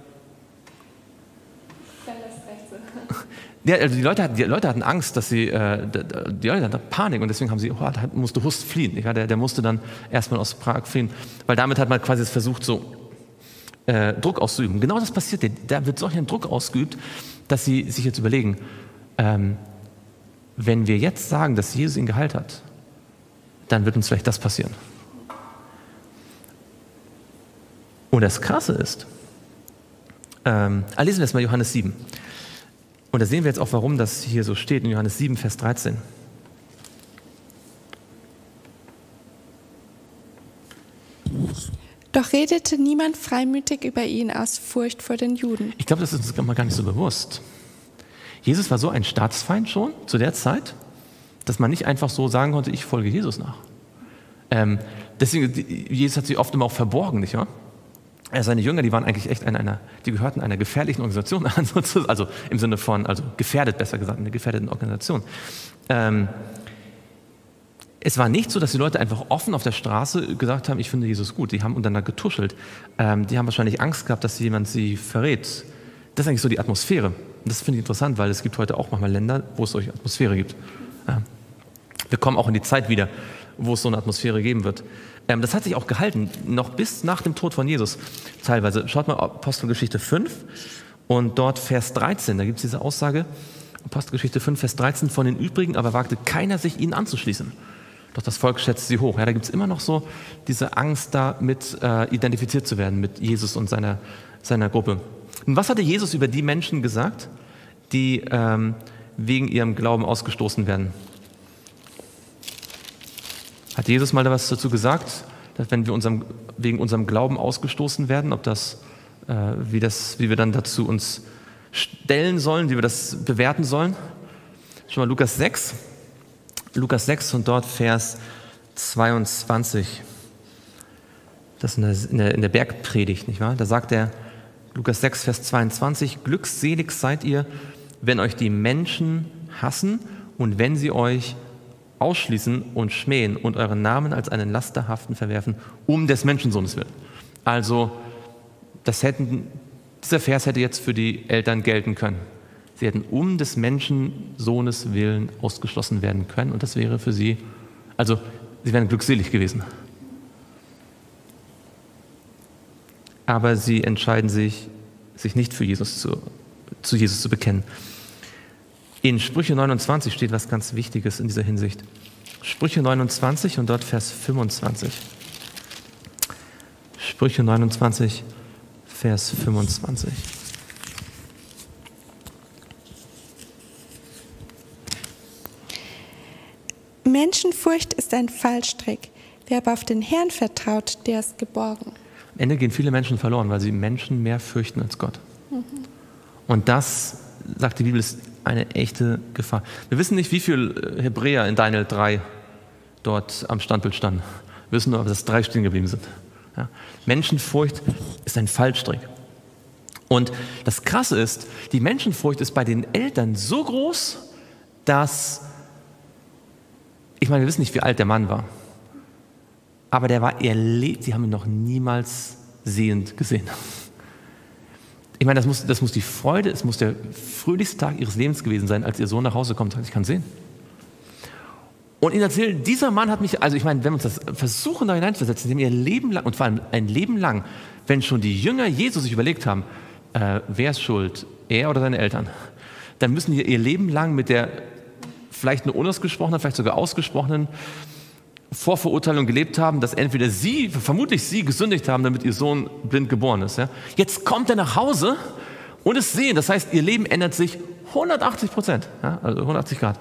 ja, also die, Leute hatten, die Leute hatten Angst, dass sie, äh, die Leute hatten Panik und deswegen haben sie, oh, da musste Hus fliehen. Ja, der, der musste dann erstmal aus Prag fliehen, weil damit hat man quasi versucht, so äh, Druck auszuüben. Genau das passiert, da wird solch ein Druck ausgeübt, dass sie sich jetzt überlegen, ähm, wenn wir jetzt sagen, dass Jesus ihn geheilt hat, dann wird uns vielleicht das passieren. Und das Krasse ist, ähm, lesen wir jetzt mal Johannes sieben. Und da sehen wir jetzt auch, warum das hier so steht in Johannes sieben, Vers dreizehn. Doch redete niemand freimütig über ihn aus Furcht vor den Juden. Ich glaube, das ist uns gar nicht so bewusst. Jesus war so ein Staatsfeind schon zu der Zeit, dass man nicht einfach so sagen konnte, ich folge Jesus nach. Ähm, deswegen, Jesus hat sie oft immer auch verborgen, nicht wahr? Seine Jünger, die waren eigentlich echt einer, einer, die gehörten einer gefährlichen Organisation an, also im Sinne von, also gefährdet, besser gesagt, einer gefährdeten Organisation. Ähm, es war nicht so, dass die Leute einfach offen auf der Straße gesagt haben, ich finde Jesus gut. Die haben untereinander getuschelt. Ähm, die haben wahrscheinlich Angst gehabt, dass jemand sie verrät. Das ist eigentlich so die Atmosphäre. Und das finde ich interessant, weil es gibt heute auch manchmal Länder, wo es solche Atmosphäre gibt. Ja. Wir kommen auch in die Zeit wieder, wo es so eine Atmosphäre geben wird. Ähm, das hat sich auch gehalten, noch bis nach dem Tod von Jesus teilweise. Schaut mal Apostelgeschichte fünf und dort Vers dreizehn, da gibt es diese Aussage, Apostelgeschichte fünf, Vers dreizehn, von den übrigen aber wagte keiner, sich ihnen anzuschließen. Doch das Volk schätzt sie hoch. Ja, da gibt es immer noch so diese Angst, da mit äh, identifiziert zu werden, mit Jesus und seiner, seiner Gruppe. Und was hatte Jesus über die Menschen gesagt, die ähm, wegen ihrem Glauben ausgestoßen werden? Hat Jesus mal da was dazu gesagt, dass wenn wir unserem, wegen unserem Glauben ausgestoßen werden, ob das, äh, wie das, wie wir dann dazu uns stellen sollen, wie wir das bewerten sollen? Schon mal Lukas sechs, Lukas sechs und dort Vers zweiundzwanzig. Das ist in der, in der Bergpredigt, nicht wahr? Da sagt er, Lukas sechs, Vers zweiundzwanzig, glückselig seid ihr, wenn euch die Menschen hassen und wenn sie euch ausschließen und schmähen und euren Namen als einen Lasterhaften verwerfen, um des Menschensohnes willen. Also, das hätten, dieser Vers hätte jetzt für die Eltern gelten können. Sie hätten um des Menschensohnes willen ausgeschlossen werden können und das wäre für sie, also, sie wären glückselig gewesen. Aber sie entscheiden sich, sich nicht für Jesus zu, zu Jesus zu bekennen. In Sprüche neunundzwanzig steht was ganz Wichtiges in dieser Hinsicht. Sprüche neunundzwanzig und dort Vers fünfundzwanzig. Sprüche neunundzwanzig, Vers fünfundzwanzig. Menschenfurcht ist ein Fallstrick. Wer aber auf den Herrn vertraut, der ist geborgen. Am Ende gehen viele Menschen verloren, weil sie Menschen mehr fürchten als Gott. Mhm. Und das, sagt die Bibel, ist eine echte Gefahr. Wir wissen nicht, wie viele Hebräer in Daniel drei dort am Standbild standen. Wir wissen nur, dass drei stehen geblieben sind. Ja. Menschenfurcht ist ein Fallstrick. Und das Krasse ist, die Menschenfurcht ist bei den Eltern so groß, dass, ich meine, wir wissen nicht, wie alt der Mann war, aber der war erlebt, sie haben ihn noch niemals sehend gesehen. Ich meine, das muss, das muss die Freude, es muss der fröhlichste Tag ihres Lebens gewesen sein, als ihr Sohn nach Hause kommt und sagt, ich kann sehen. Und ihnen erzählen, dieser Mann hat mich, also ich meine, wenn wir uns das versuchen, da hineinzuversetzen, die haben ihr Leben lang, und vor allem ein Leben lang, wenn schon die Jünger Jesus sich überlegt haben, äh, wer ist schuld? Er oder seine Eltern? Dann müssen die ihr Leben lang mit der vielleicht nur unausgesprochenen, vielleicht sogar ausgesprochenen Vorverurteilung gelebt haben, dass entweder sie, vermutlich sie, gesündigt haben, damit ihr Sohn blind geboren ist. Ja? Jetzt kommt er nach Hause und es sehen. Das heißt, ihr Leben ändert sich hundertachtzig Prozent, ja? Also hundertachtzig Grad.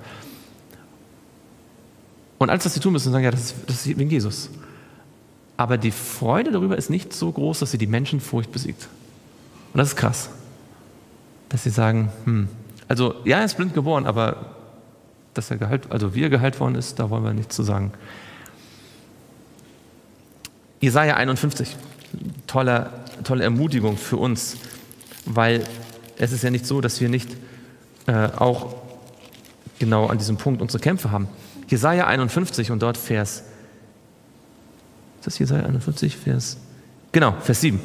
Und alles, was sie tun müssen, sagen, ja, das ist, das ist wegen Jesus. Aber die Freude darüber ist nicht so groß, dass sie die Menschenfurcht besiegt. Und das ist krass. Dass sie sagen, hm, also ja, er ist blind geboren, aber dass er geheilt, also wie er geheilt worden ist, da wollen wir nichts zu sagen. Jesaja einundfünfzig, tolle, tolle Ermutigung für uns, weil es ist ja nicht so, dass wir nicht äh, auch genau an diesem Punkt unsere Kämpfe haben. Jesaja einundfünfzig und dort Vers, ist das Jesaja einundfünfzig, Vers, genau, Vers sieben.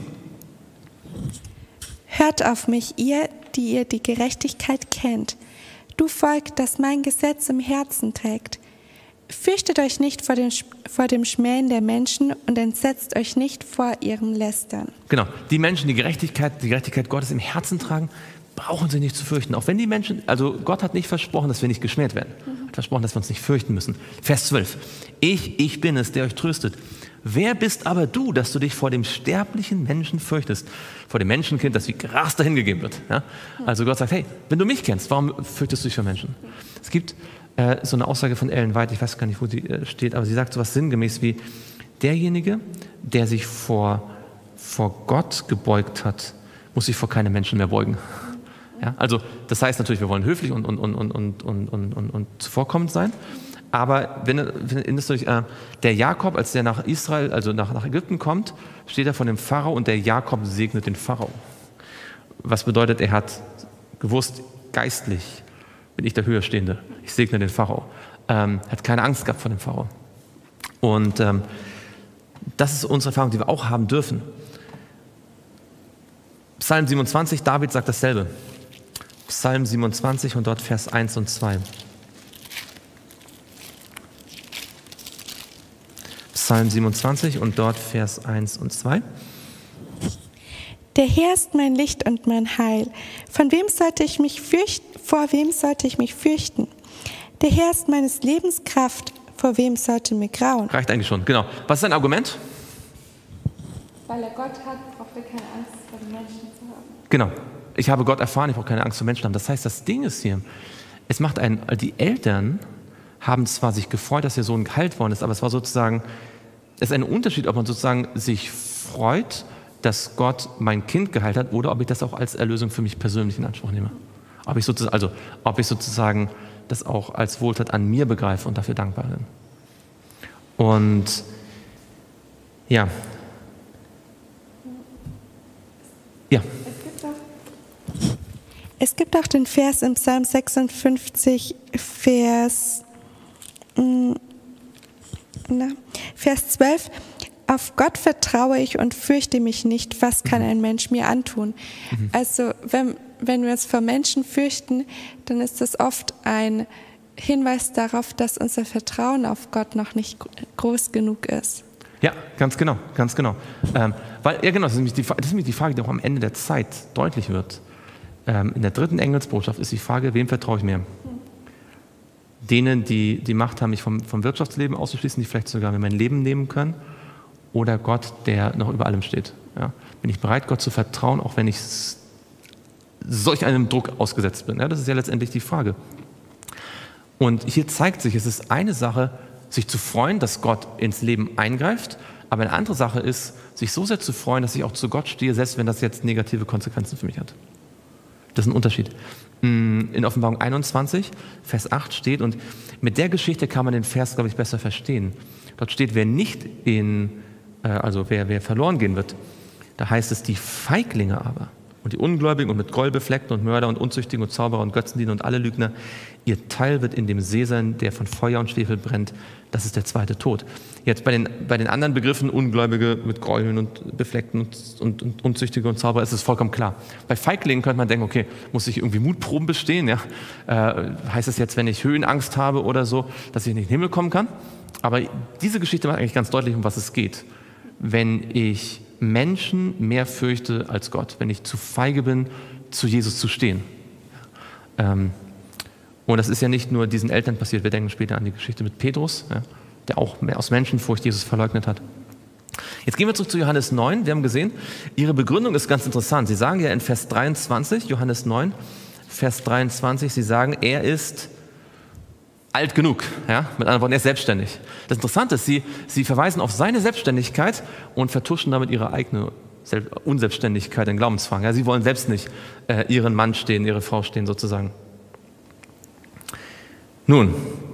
Hört auf mich, ihr, die ihr die Gerechtigkeit kennt, du Volk, das mein Gesetz im Herzen trägt. Fürchtet euch nicht vor dem, vor dem Schmähen der Menschen und entsetzt euch nicht vor ihrem Lästern. Genau, die Menschen, die Gerechtigkeit, die Gerechtigkeit Gottes im Herzen tragen, brauchen sie nicht zu fürchten. Auch wenn die Menschen, also Gott hat nicht versprochen, dass wir nicht geschmäht werden. Er hat versprochen, dass wir uns nicht fürchten müssen. Vers zwölf. Ich, ich bin es, der euch tröstet. Wer bist aber du, dass du dich vor dem sterblichen Menschen fürchtest? Vor dem Menschenkind, das wie Gras dahingegeben wird. Ja? Also Gott sagt, hey, wenn du mich kennst, warum fürchtest du dich vor Menschen? Es gibt äh, so eine Aussage von Ellen White, ich weiß gar nicht, wo sie äh, steht, aber sie sagt so etwas sinngemäß wie, derjenige, der sich vor, vor Gott gebeugt hat, muss sich vor keine Menschen mehr beugen. Ja? Also das heißt natürlich, wir wollen höflich und, und, und, und, und, und, und, und, und zuvorkommend sein. Aber wenn, wenn das durch, äh, der Jakob, als der nach Israel, also nach, nach Ägypten kommt, steht er vor dem Pharao und der Jakob segnet den Pharao. Was bedeutet, er hat gewusst, geistlich bin ich der Höherstehende, ich segne den Pharao. Ähm, hat keine Angst gehabt vor dem Pharao. Und ähm, das ist unsere Erfahrung, die wir auch haben dürfen. Psalm siebenundzwanzig, David sagt dasselbe. Psalm siebenundzwanzig und dort Vers eins und zwei. Psalm siebenundzwanzig und dort Vers eins und zwei. Der Herr ist mein Licht und mein Heil. Von wem sollte ich mich fürchten? Vor wem sollte ich mich fürchten? Der Herr ist meines Lebens Kraft. Vor wem sollte mir grauen? Reicht eigentlich schon, genau. Was ist dein Argument? Weil er Gott hat, braucht er keine Angst vor den Menschen zu haben. Genau. Ich habe Gott erfahren, ich brauche keine Angst vor Menschen haben. Das heißt, das Ding ist hier, es macht einen, die Eltern haben zwar sich gefreut, dass ihr Sohn geheilt worden ist, aber es war sozusagen, es ist ein Unterschied, ob man sozusagen sich freut, dass Gott mein Kind geheilt hat oder ob ich das auch als Erlösung für mich persönlich in Anspruch nehme. Ob ich sozusagen, also ob ich sozusagen das auch als Wohltat an mir begreife und dafür dankbar bin. Und ja. Ja. Es gibt auch den Vers im Psalm sechsundfünfzig, Vers, mh, na, Vers zwölf. Auf Gott vertraue ich und fürchte mich nicht, was kann ein Mensch mir antun? Mhm. Also wenn, wenn wir uns vor Menschen fürchten, dann ist das oft ein Hinweis darauf, dass unser Vertrauen auf Gott noch nicht groß genug ist. Ja, ganz genau, ganz genau. Ähm, weil, ja genau, das ist, nämlich die, das ist nämlich die Frage, die auch am Ende der Zeit deutlich wird. Ähm, in der dritten Engelsbotschaft ist die Frage, wem vertraue ich mehr? Mhm. Denen, die die Macht haben, mich vom, vom Wirtschaftsleben auszuschließen, die vielleicht sogar mir mein Leben nehmen können, oder Gott, der noch über allem steht. Ja? Bin ich bereit, Gott zu vertrauen, auch wenn ich solch einem Druck ausgesetzt bin? Ja, das ist ja letztendlich die Frage. Und hier zeigt sich, es ist eine Sache, sich zu freuen, dass Gott ins Leben eingreift, aber eine andere Sache ist, sich so sehr zu freuen, dass ich auch zu Gott stehe, selbst wenn das jetzt negative Konsequenzen für mich hat. Das ist ein Unterschied. In Offenbarung einundzwanzig, Vers acht steht, und mit der Geschichte kann man den Vers, glaube ich, besser verstehen. Dort steht, wer nicht in also wer, wer verloren gehen wird, da heißt es, die Feiglinge aber und die Ungläubigen und mit Groll befleckten und Mörder und Unzüchtigen und Zauberer und Götzendiener und alle Lügner, ihr Teil wird in dem See sein, der von Feuer und Schwefel brennt. Das ist der zweite Tod. Jetzt bei den, bei den anderen Begriffen, Ungläubige mit Gräueln und Befleckten und, und, und Unzüchtige und Zauberer, ist es vollkommen klar. Bei Feiglingen könnte man denken, okay, muss ich irgendwie Mutproben bestehen? Ja? Äh, heißt es jetzt, wenn ich Höhenangst habe oder so, dass ich nicht in den Himmel kommen kann? Aber diese Geschichte macht eigentlich ganz deutlich, um was es geht. Wenn ich Menschen mehr fürchte als Gott, wenn ich zu feige bin, zu Jesus zu stehen. Ähm, und das ist ja nicht nur diesen Eltern passiert, wir denken später an die Geschichte mit Petrus, ja, der auch mehr aus Menschenfurcht Jesus verleugnet hat. Jetzt gehen wir zurück zu Johannes neun. Wir haben gesehen, ihre Begründung ist ganz interessant. Sie sagen ja in Vers dreiundzwanzig, Johannes neun, Vers dreiundzwanzig, sie sagen, er ist alt genug. Ja? Mit anderen Worten, er ist selbstständig. Das Interessante ist, sie, sie verweisen auf seine Selbstständigkeit und vertuschen damit ihre eigene Unselbstständigkeit, den Glaubensfragen. Ja? Sie wollen selbst nicht äh, ihren Mann stehen, ihre Frau stehen sozusagen. Nun,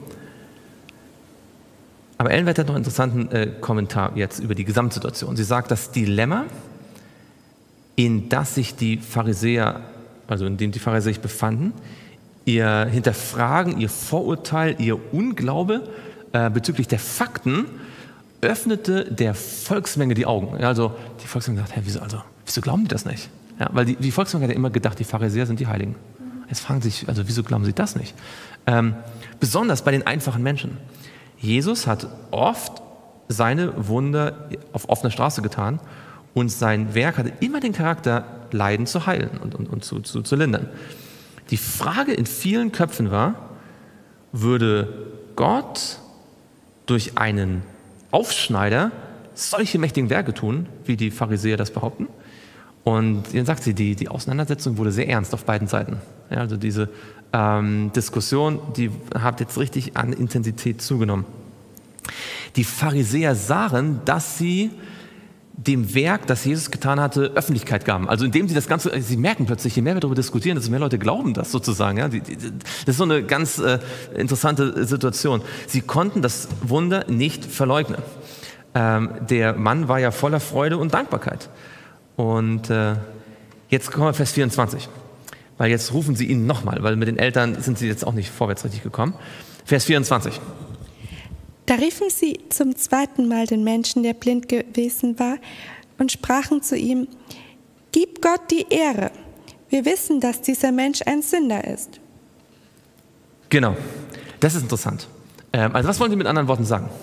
aber Ellen White hat noch einen interessanten äh, Kommentar jetzt über die Gesamtsituation. Sie sagt, das Dilemma, in das sich die Pharisäer, also in dem die Pharisäer sich befanden, ihr Hinterfragen, ihr Vorurteil, ihr Unglaube äh, bezüglich der Fakten, öffnete der Volksmenge die Augen. Ja, also die Volksmenge sagt, hä, wieso, also, wieso glauben die das nicht? Ja, weil die, die Volksmenge hat ja immer gedacht, die Pharisäer sind die Heiligen. Jetzt fragen sie sich, also wieso glauben sie das nicht? Ähm, besonders bei den einfachen Menschen. Jesus hat oft seine Wunder auf offener Straße getan und sein Werk hatte immer den Charakter, Leiden zu heilen und, und, und zu, zu, zu lindern. Die Frage in vielen Köpfen war, würde Gott durch einen Aufschneider solche mächtigen Werke tun, wie die Pharisäer das behaupten? Und dann sagt sie, die, die Auseinandersetzung wurde sehr ernst auf beiden Seiten. Ja, also diese ähm, Diskussion, die hat jetzt richtig an Intensität zugenommen. Die Pharisäer sahen, dass sie dem Werk, das Jesus getan hatte, Öffentlichkeit gaben. Also indem sie das Ganze, sie merken plötzlich, je mehr wir darüber diskutieren, desto mehr Leute glauben das sozusagen. Ja? Die, die, das ist so eine ganz äh, interessante Situation. Sie konnten das Wunder nicht verleugnen. Ähm, der Mann war ja voller Freude und Dankbarkeit. Und äh, jetzt kommen wir Vers vierundzwanzig. Weil jetzt rufen sie ihn nochmal, weil mit den Eltern sind sie jetzt auch nicht vorwärts richtig gekommen. Vers vierundzwanzig. Da riefen sie zum zweiten Mal den Menschen, der blind gewesen war, und sprachen zu ihm, gib Gott die Ehre. Wir wissen, dass dieser Mensch ein Sünder ist. Genau, das ist interessant. Ähm, also was wollen Sie mit anderen Worten sagen?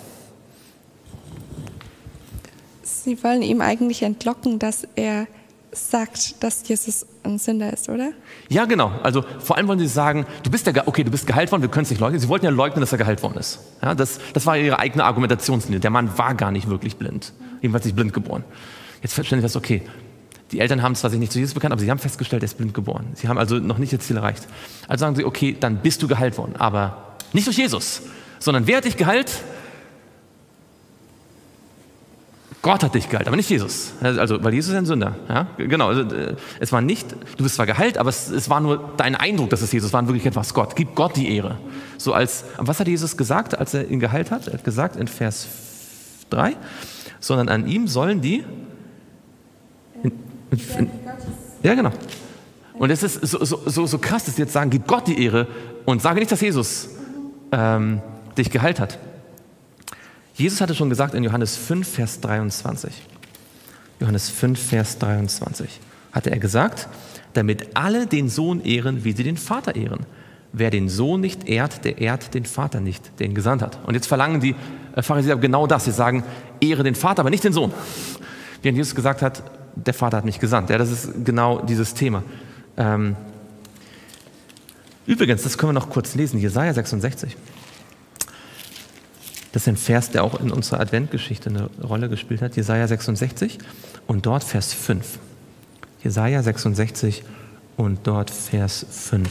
Sie wollen ihm eigentlich entlocken, dass er sagt, dass Jesus ein Sünder ist, oder? Ja, genau. Also vor allem wollen sie sagen, du bist ja, okay, du bist geheilt worden, wir können es nicht leugnen. Sie wollten ja leugnen, dass er geheilt worden ist. Ja, das, das war ihre eigene Argumentationslinie. Der Mann war gar nicht wirklich blind. Jedenfalls nicht blind geboren. Jetzt stellen sie fest, okay, die Eltern haben zwar sich nicht zu Jesus bekannt, aber sie haben festgestellt, er ist blind geboren. Sie haben also noch nicht ihr Ziel erreicht. Also sagen sie, okay, dann bist du geheilt worden. Aber nicht durch Jesus, sondern wer hat dich geheilt? Gott hat dich geheilt, aber nicht Jesus. Also, weil Jesus ist ein Sünder. Ja? Genau, also, es war nicht, du bist zwar geheilt, aber es, es war nur dein Eindruck, dass es Jesus war, in Wirklichkeit war es Gott. Gib Gott die Ehre. So als, was hat Jesus gesagt, als er ihn geheilt hat? Er hat gesagt in Vers drei, sondern an ihm sollen die... In, in, in, ja, genau. Und es ist so, so, so, so krass, dass sie jetzt sagen, gib Gott die Ehre und sage nicht, dass Jesus ähm, dich geheilt hat. Jesus hatte schon gesagt in Johannes fünf, Vers dreiundzwanzig. Johannes fünf, Vers dreiundzwanzig hatte er gesagt, damit alle den Sohn ehren, wie sie den Vater ehren. Wer den Sohn nicht ehrt, der ehrt den Vater nicht, der ihn gesandt hat. Und jetzt verlangen die Pharisäer genau das. Sie sagen, ehre den Vater, aber nicht den Sohn. Während Jesus gesagt hat, der Vater hat mich gesandt. Ja, das ist genau dieses Thema. Ähm Übrigens, das können wir noch kurz lesen, Jesaja sechsundsechzig. Das ist ein Vers, der auch in unserer Adventgeschichte eine Rolle gespielt hat. Jesaja sechsundsechzig und dort Vers fünf. Jesaja sechsundsechzig und dort Vers fünf.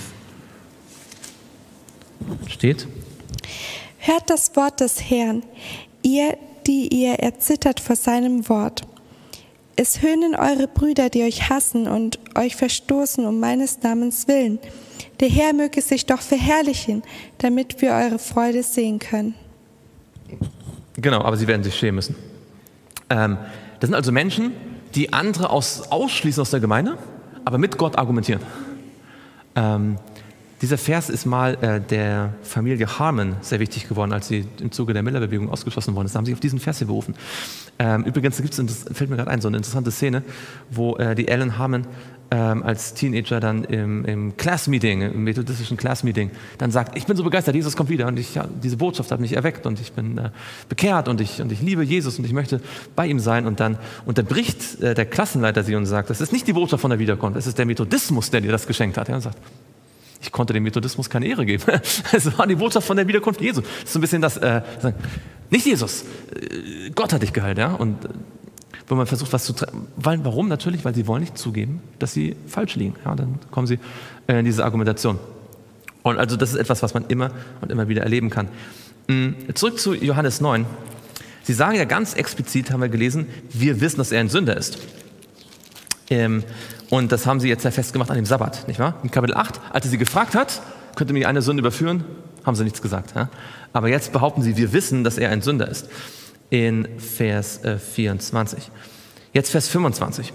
Steht: Hört das Wort des Herrn, ihr, die ihr erzittert vor seinem Wort. Es höhnen eure Brüder, die euch hassen und euch verstoßen um meines Namens willen. Der Herr möge sich doch verherrlichen, damit wir eure Freude sehen können. Genau, aber sie werden sich schämen müssen. Ähm, das sind also Menschen, die andere aus, ausschließen aus der Gemeinde, aber mit Gott argumentieren. Ähm, Dieser Vers ist mal äh, der Familie Harmon sehr wichtig geworden, als sie im Zuge der Miller-Bewegung ausgeschlossen worden ist. Da haben sie sich auf diesen Vers hier berufen. Ähm, übrigens gibt's, das fällt mir gerade ein, so eine interessante Szene, wo äh, die Ellen Harmon ähm, als Teenager dann im, im Class-Meeting, im methodistischen Class-Meeting, dann sagt, ich bin so begeistert, Jesus kommt wieder und ich, ja, diese Botschaft hat mich erweckt und ich bin äh, bekehrt und ich, und ich liebe Jesus und ich möchte bei ihm sein. Und dann unterbricht äh, der Klassenleiter sie und sagt, das ist nicht die Botschaft von der Wiederkunft, es ist der Methodismus, der dir das geschenkt hat. Ja, und sagt, ich konnte dem Methodismus keine Ehre geben. Es war die Botschaft von der Wiederkunft Jesu. Das ist so ein bisschen das, äh, nicht Jesus, äh, Gott hat dich geheilt. Ja? Und äh, wenn man versucht, was zu weil, warum? Natürlich, weil sie wollen nicht zugeben, dass sie falsch liegen. Ja? Dann kommen sie äh, in diese Argumentation. Und also das ist etwas, was man immer und immer wieder erleben kann. Mhm. Zurück zu Johannes neun. Sie sagen ja ganz explizit, haben wir gelesen, wir wissen, dass er ein Sünder ist. Ähm, Und das haben sie jetzt ja festgemacht an dem Sabbat, nicht wahr? In Kapitel acht, als er sie gefragt hat, könnt ihr mir eine Sünde überführen, haben sie nichts gesagt. Ja? Aber jetzt behaupten sie, wir wissen, dass er ein Sünder ist. In Vers äh, vierundzwanzig. Jetzt Vers fünfundzwanzig.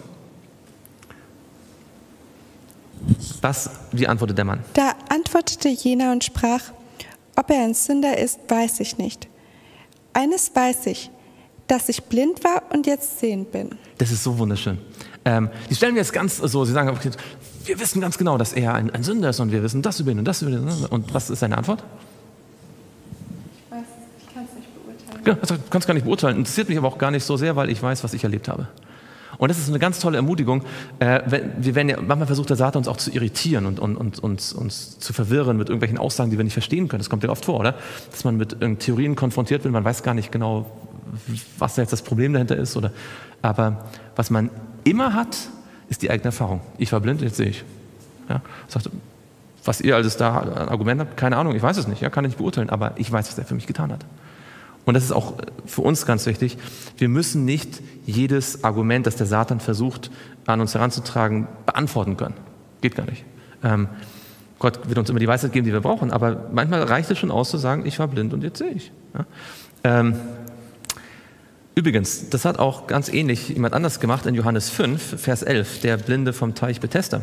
Was, wie antwortet der Mann? Da antwortete jener und sprach, ob er ein Sünder ist, weiß ich nicht. Eines weiß ich, dass ich blind war und jetzt sehend bin. Das ist so wunderschön. Ähm, die stellen mir jetzt ganz so, sie sagen, wir wissen ganz genau, dass er ein, ein Sünder ist und wir wissen das über ihn und das über ihn. Und was ist seine Antwort? Ich weiß, ich kann es nicht beurteilen. Ja, also, du kannst gar nicht beurteilen. Interessiert mich aber auch gar nicht so sehr, weil ich weiß, was ich erlebt habe. Und das ist eine ganz tolle Ermutigung. Äh, wir werden ja, manchmal versucht der Satan uns auch zu irritieren und, und, und uns, uns zu verwirren mit irgendwelchen Aussagen, die wir nicht verstehen können. Das kommt ja oft vor, oder? Dass man mit Theorien konfrontiert wird, man weiß gar nicht genau, was da jetzt das Problem dahinter ist. Oder, aber was man immer hat, ist die eigene Erfahrung. Ich war blind, jetzt sehe ich. Ja, sagt, was ihr alles da an Argumenten habt, keine Ahnung, ich weiß es nicht, ja, kann ich nicht beurteilen, aber ich weiß, was er für mich getan hat. Und das ist auch für uns ganz wichtig. Wir müssen nicht jedes Argument, das der Satan versucht, an uns heranzutragen, beantworten können. Geht gar nicht. Ähm, Gott wird uns immer die Weisheit geben, die wir brauchen, aber manchmal reicht es schon aus, zu sagen, ich war blind und jetzt sehe ich. Ja? Ähm, Übrigens, das hat auch ganz ähnlich jemand anders gemacht in Johannes fünf, Vers elf, der Blinde vom Teich Bethesda.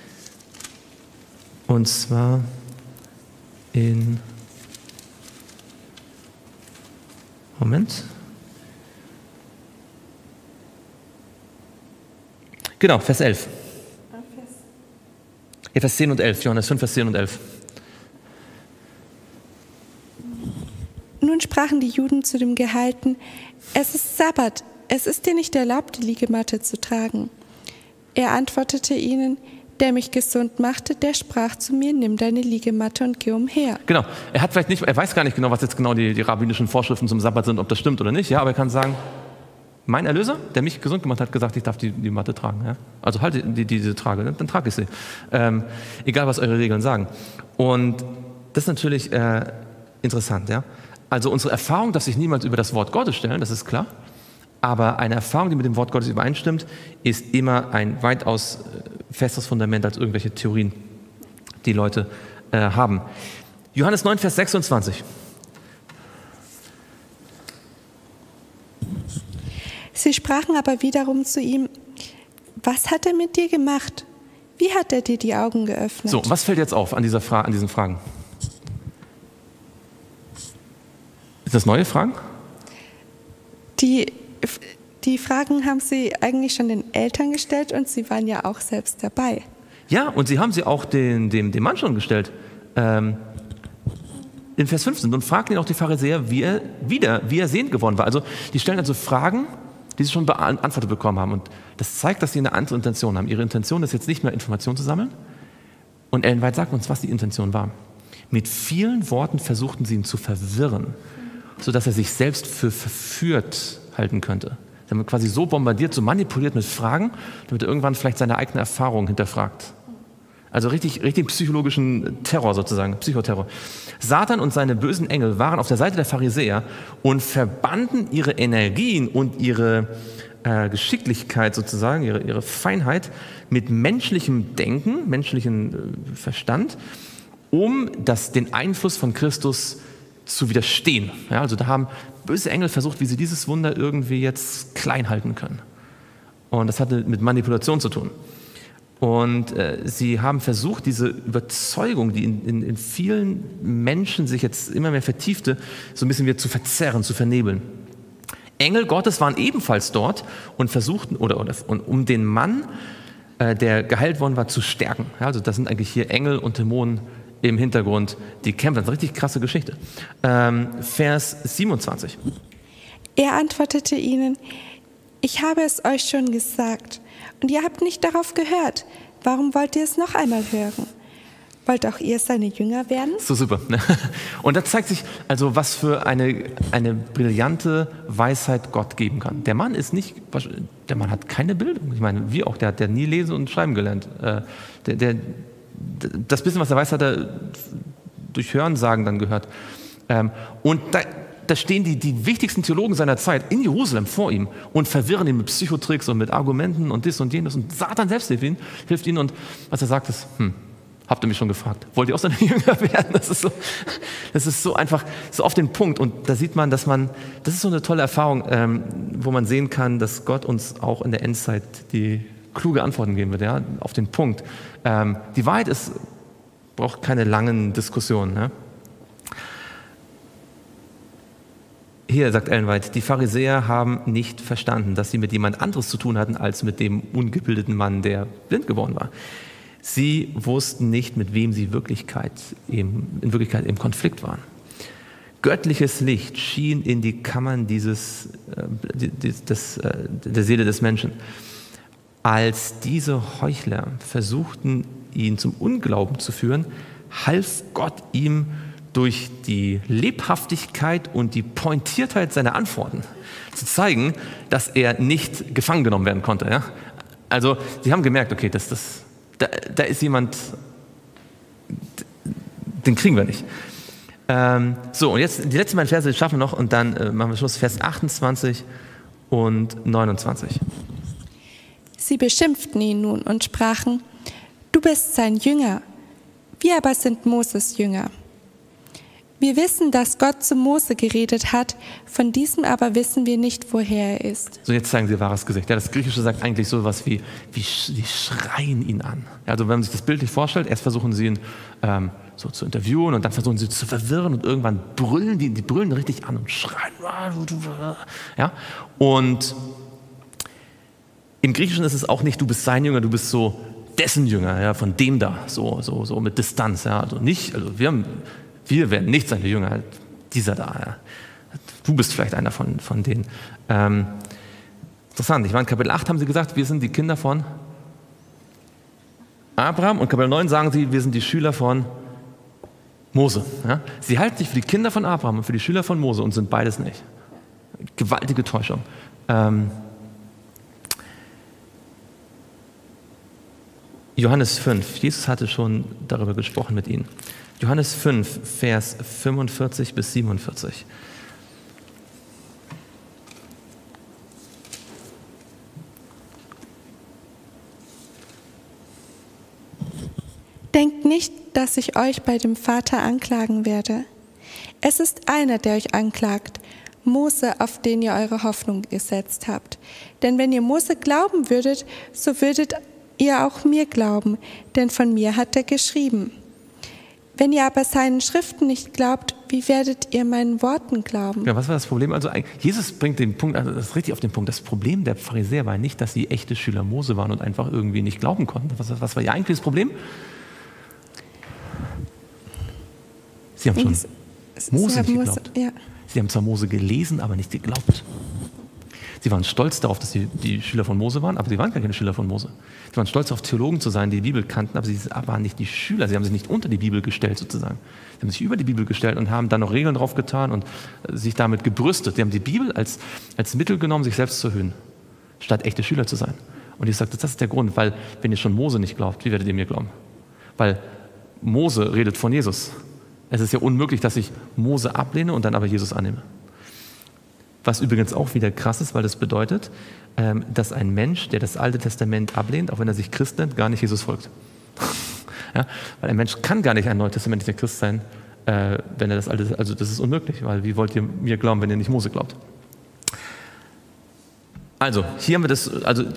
Und zwar in... Moment. Genau, Vers elf. Ja, Vers zehn und elf, Johannes fünf, Vers zehn und elf. Nun sprachen die Juden zu dem Geheilten, es ist Sabbat, es ist dir nicht erlaubt, die Liegematte zu tragen. Er antwortete ihnen, der mich gesund machte, der sprach zu mir, nimm deine Liegematte und geh umher. Genau, er hat vielleicht nicht, er weiß gar nicht genau, was jetzt genau die, die rabbinischen Vorschriften zum Sabbat sind, ob das stimmt oder nicht, ja, aber er kann sagen, mein Erlöser, der mich gesund gemacht hat, gesagt, ich darf die, die Matte tragen. Ja? Also halt die, diese trage, dann trage ich sie. Ähm, egal, was eure Regeln sagen. Und das ist natürlich äh, interessant, ja. Also unsere Erfahrung darf sich niemals über das Wort Gottes stellen, das ist klar. Aber eine Erfahrung, die mit dem Wort Gottes übereinstimmt, ist immer ein weitaus festes Fundament als irgendwelche Theorien, die Leute äh, haben. Johannes neun, Vers sechsundzwanzig. Sie sprachen aber wiederum zu ihm, was hat er mit dir gemacht? Wie hat er dir die Augen geöffnet? So, was fällt jetzt auf an, dieser Fra- an diesen Fragen? Sind das neue Fragen? Die, die Fragen haben Sie eigentlich schon den Eltern gestellt und Sie waren ja auch selbst dabei. Ja, und Sie haben sie auch den, dem, dem Mann schon gestellt. Ähm, in Vers fünfzehn. Und fragten ihn auch die Pharisäer, wie er wieder, wie er sehend geworden war. Also die stellen also Fragen, die sie schon beantwortet bekommen haben. Und das zeigt, dass sie eine andere Intention haben. Ihre Intention ist jetzt nicht mehr Informationen zu sammeln. Und Ellen White sagt uns, was die Intention war. Mit vielen Worten versuchten sie ihn zu verwirren, sodass er sich selbst für verführt halten könnte. Sie haben quasi so bombardiert, so manipuliert mit Fragen, damit er irgendwann vielleicht seine eigene Erfahrung hinterfragt. Also richtig, richtig psychologischen Terror sozusagen, Psychoterror. Satan und seine bösen Engel waren auf der Seite der Pharisäer und verbanden ihre Energien und ihre äh, Geschicklichkeit sozusagen, ihre, ihre Feinheit mit menschlichem Denken, menschlichem äh, Verstand, um das, den Einfluss von Christus zu widerstehen. Ja, also da haben böse Engel versucht, wie sie dieses Wunder irgendwie jetzt klein halten können. Und das hatte mit Manipulation zu tun. Und äh, sie haben versucht, diese Überzeugung, die in, in, in vielen Menschen sich jetzt immer mehr vertiefte, so ein bisschen wieder zu verzerren, zu vernebeln. Engel Gottes waren ebenfalls dort und versuchten, oder, oder um den Mann, äh, der geheilt worden war, zu stärken. Ja, also das sind eigentlich hier Engel und Dämonen im Hintergrund, die kämpfen. Das ist eine richtig krasse Geschichte. Ähm, Vers siebenundzwanzig. Er antwortete ihnen: Ich habe es euch schon gesagt, und ihr habt nicht darauf gehört. Warum wollt ihr es noch einmal hören? Wollt auch ihr seine Jünger werden? So super. Und da zeigt sich also, was für eine, eine brillante Weisheit Gott geben kann. Der Mann ist nicht, der Mann hat keine Bildung. Ich meine, wir auch, der hat ja nie lesen und schreiben gelernt. Der, der, das bisschen, was er weiß, hat er durch Hörensagen dann gehört. Und da, da stehen die, die wichtigsten Theologen seiner Zeit in Jerusalem vor ihm und verwirren ihn mit Psychotricks und mit Argumenten und dies und jenes. Und Satan selbst hilft ihnen. Hilft ihnen und was er sagt ist, hm, habt ihr mich schon gefragt, wollt ihr auch seine Jünger werden? Das ist so, das ist so einfach, so auf den Punkt. Und da sieht man, dass man, das ist so eine tolle Erfahrung, ähm, wo man sehen kann, dass Gott uns auch in der Endzeit die kluge Antworten geben wird, ja, auf den Punkt. Ähm, die Wahrheit ist, braucht keine langen Diskussionen. Ne? Hier sagt Ellen White, die Pharisäer haben nicht verstanden, dass sie mit jemand anderes zu tun hatten, als mit dem ungebildeten Mann, der blind geworden war. Sie wussten nicht, mit wem sie Wirklichkeit im, in Wirklichkeit im Konflikt waren. Göttliches Licht schien in die Kammern dieses, äh, des, äh, der Seele des Menschen. Als diese Heuchler versuchten, ihn zum Unglauben zu führen, half Gott ihm durch die Lebhaftigkeit und die Pointiertheit seiner Antworten zu zeigen, dass er nicht gefangen genommen werden konnte. Ja? Also sie haben gemerkt, okay, das, das, da, da ist jemand, den kriegen wir nicht. Ähm, so, und jetzt die letzten beiden Verse die schaffen wir noch und dann äh, machen wir Schluss, Vers achtundzwanzig und neunundzwanzig. Sie beschimpften ihn nun und sprachen: Du bist sein Jünger, wir aber sind Moses Jünger. Wir wissen, dass Gott zu Mose geredet hat, von diesem aber wissen wir nicht, woher er ist. So, jetzt zeigen sie wahres Gesicht. Ja, das Griechische sagt eigentlich so etwas wie, wie, die schreien ihn an. Ja, also wenn man sich das Bild nicht vorstellt, erst versuchen sie ihn ähm, so zu interviewen und dann versuchen sie zu verwirren und irgendwann brüllen die, die brüllen richtig an und schreien. Ja, und im Griechischen ist es auch nicht, du bist sein Jünger, du bist so dessen Jünger, ja, von dem da, so, so, so mit Distanz. Ja, also nicht, also wir haben Wir werden nicht seine Jünger, dieser da. Ja. Du bist vielleicht einer von, von denen. Ähm, interessant, ich meine, in Kapitel acht haben sie gesagt, wir sind die Kinder von Abraham und Kapitel neun sagen sie, wir sind die Schüler von Mose. Ja. Sie halten sich für die Kinder von Abraham und für die Schüler von Mose und sind beides nicht. Gewaltige Täuschung. Ähm, Johannes fünf, Jesus hatte schon darüber gesprochen mit ihnen. Johannes fünf, Vers fünfundvierzig bis siebenundvierzig. Denkt nicht, dass ich euch bei dem Vater anklagen werde. Es ist einer, der euch anklagt, Mose, auf den ihr eure Hoffnung gesetzt habt. Denn wenn ihr Mose glauben würdet, so würdet ihr auch mir glauben, denn von mir hat er geschrieben. Wenn ihr aber seinen Schriften nicht glaubt, wie werdet ihr meinen Worten glauben? Ja, was war das Problem? Also Jesus bringt den Punkt, also das ist richtig auf den Punkt. Das Problem der Pharisäer war nicht, dass sie echte Schüler Mose waren und einfach irgendwie nicht glauben konnten. Was, was war ihr eigentliches Problem? Sie haben schon Es- es- Mose sie haben nicht Mose- geglaubt. ja. Sie haben zwar Mose gelesen, aber nicht geglaubt. Sie waren stolz darauf, dass sie die Schüler von Mose waren, aber sie waren gar keine Schüler von Mose. Sie waren stolz darauf, Theologen zu sein, die die Bibel kannten, aber sie waren nicht die Schüler. Sie haben sich nicht unter die Bibel gestellt sozusagen. Sie haben sich über die Bibel gestellt und haben dann noch Regeln drauf getan und sich damit gebrüstet. Sie haben die Bibel als, als Mittel genommen, sich selbst zu erhöhen, statt echte Schüler zu sein. Und ich sagte, das ist der Grund, weil wenn ihr schon Mose nicht glaubt, wie werdet ihr mir glauben? Weil Mose redet von Jesus. Es ist ja unmöglich, dass ich Mose ablehne und dann aber Jesus annehme. Was übrigens auch wieder krass ist, weil das bedeutet, ähm, dass ein Mensch, der das Alte Testament ablehnt, auch wenn er sich Christ nennt, gar nicht Jesus folgt. Ja? Weil ein Mensch kann gar nicht ein neutestamentlicher Christ sein, äh, wenn er das Alte, also das ist unmöglich, weil wie wollt ihr mir glauben, wenn ihr nicht Mose glaubt? Also, hier haben wir das, also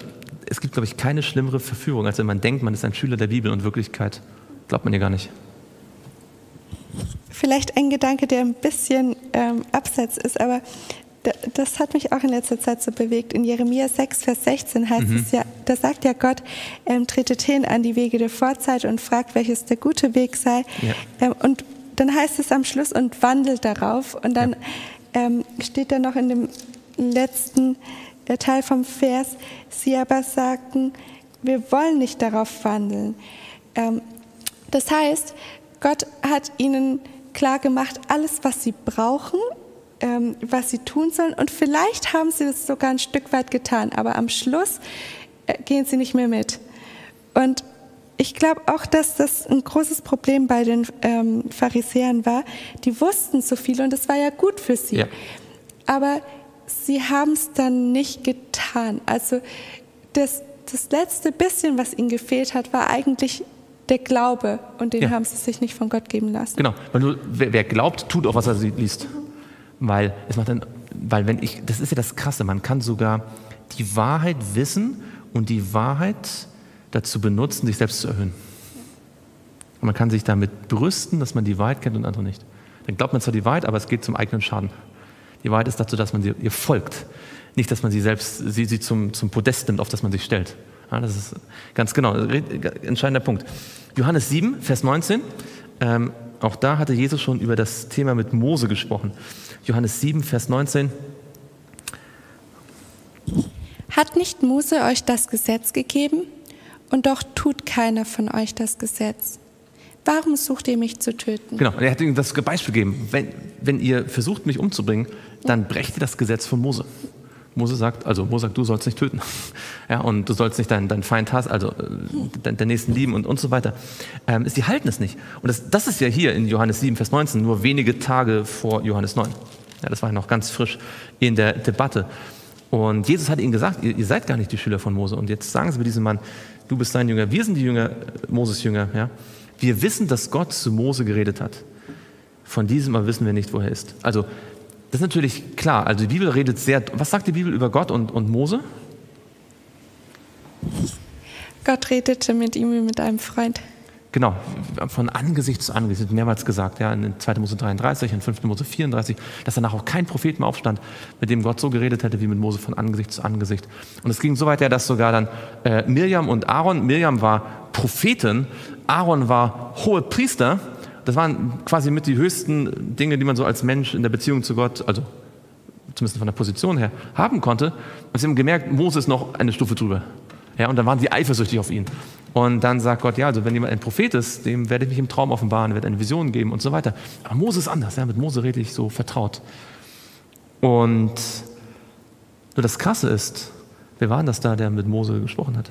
es gibt, glaube ich, keine schlimmere Verführung, als wenn man denkt, man ist ein Schüler der Bibel und in Wirklichkeit glaubt man ihr gar nicht. Vielleicht ein Gedanke, der ein bisschen ähm, abseits ist, aber d- das hat mich auch in letzter Zeit so bewegt. In Jeremia sechs, Vers sechzehn heißt Mhm. es ja, da sagt ja Gott, ähm, tretet hin an die Wege der Vorzeit und fragt, welches der gute Weg sei. Ja. Ähm, und dann heißt es am Schluss, und wandelt darauf. Und dann ja. ähm, steht da noch in dem letzten äh, Teil vom Vers, sie aber sagten, wir wollen nicht darauf wandeln. Ähm, das heißt, Gott hat ihnen klar gemacht, alles, was sie brauchen, ähm, was sie tun sollen. Und vielleicht haben sie das sogar ein Stück weit getan, aber am Schluss äh, gehen sie nicht mehr mit. Und ich glaube auch, dass das ein großes Problem bei den ähm, Pharisäern war. Die wussten so viel und das war ja gut für sie. Ja. Aber sie haben es dann nicht getan. Also das, das letzte bisschen, was ihnen gefehlt hat, war eigentlich der Glaube, und den Ja. haben sie sich nicht von Gott geben lassen. Genau, weil nur, wer, wer glaubt, tut auch, was er liest. Weil, es macht dann, weil wenn ich, das ist ja das Krasse, man kann sogar die Wahrheit wissen und die Wahrheit dazu benutzen, sich selbst zu erhöhen. Und man kann sich damit brüsten, dass man die Wahrheit kennt und andere nicht. Dann glaubt man zwar die Wahrheit, aber es geht zum eigenen Schaden. Die Wahrheit ist dazu, dass man sie, ihr folgt. Nicht, dass man sie selbst sie, sie zum, zum Podest nimmt, auf das man sich stellt. Ja, das ist ganz genau, entscheidender Punkt. Johannes sieben, Vers neunzehn, ähm, auch da hatte Jesus schon über das Thema mit Mose gesprochen. Johannes sieben, Vers neunzehn. Hat nicht Mose euch das Gesetz gegeben? Und doch tut keiner von euch das Gesetz. Warum sucht ihr mich zu töten? Genau, er hat ihnen das Beispiel gegeben. Wenn, wenn ihr versucht, mich umzubringen, dann brecht ihr das Gesetz von Mose. Mose sagt, also Mose sagt, du sollst nicht töten. Ja, und du sollst nicht deinen, deinen Feind hassen, also äh, den Nächsten lieben und, und so weiter. Ähm, sie halten es nicht. Und das, das ist ja hier in Johannes sieben, Vers neunzehn, nur wenige Tage vor Johannes neun. Ja, das war ja noch ganz frisch in der Debatte. Und Jesus hat ihnen gesagt, ihr, ihr seid gar nicht die Schüler von Mose. Und jetzt sagen sie bei diesem Mann, du bist sein Jünger, wir sind die Jünger, Moses Jünger. Ja? Wir wissen, dass Gott zu Mose geredet hat. Von diesem aber wissen wir nicht, wo er ist. Also das ist natürlich klar. Also die Bibel redet sehr, was sagt die Bibel über Gott und, und Mose? Gott redete mit ihm wie mit einem Freund. Genau, von Angesicht zu Angesicht, wird mehrmals gesagt, ja, in zweiter Mose dreiunddreißig, in fünfter Mose vierunddreißig, dass danach auch kein Prophet mehr aufstand, mit dem Gott so geredet hätte wie mit Mose von Angesicht zu Angesicht. Und es ging so weit, ja, dass sogar dann äh, Mirjam und Aaron, Mirjam war Prophetin, Aaron war hohe Priester, das waren quasi mit die höchsten Dinge, die man so als Mensch in der Beziehung zu Gott, also zumindest von der Position her, haben konnte. Und sie haben gemerkt, Mose ist noch eine Stufe drüber. Ja, und dann waren sie eifersüchtig auf ihn. Und dann sagt Gott, ja, also wenn jemand ein Prophet ist, dem werde ich mich im Traum offenbaren, werde eine Vision geben und so weiter. Aber Mose ist anders, ja, mit Mose rede ich so vertraut. Und nur das Krasse ist, wer war denn das da, der mit Mose gesprochen hat?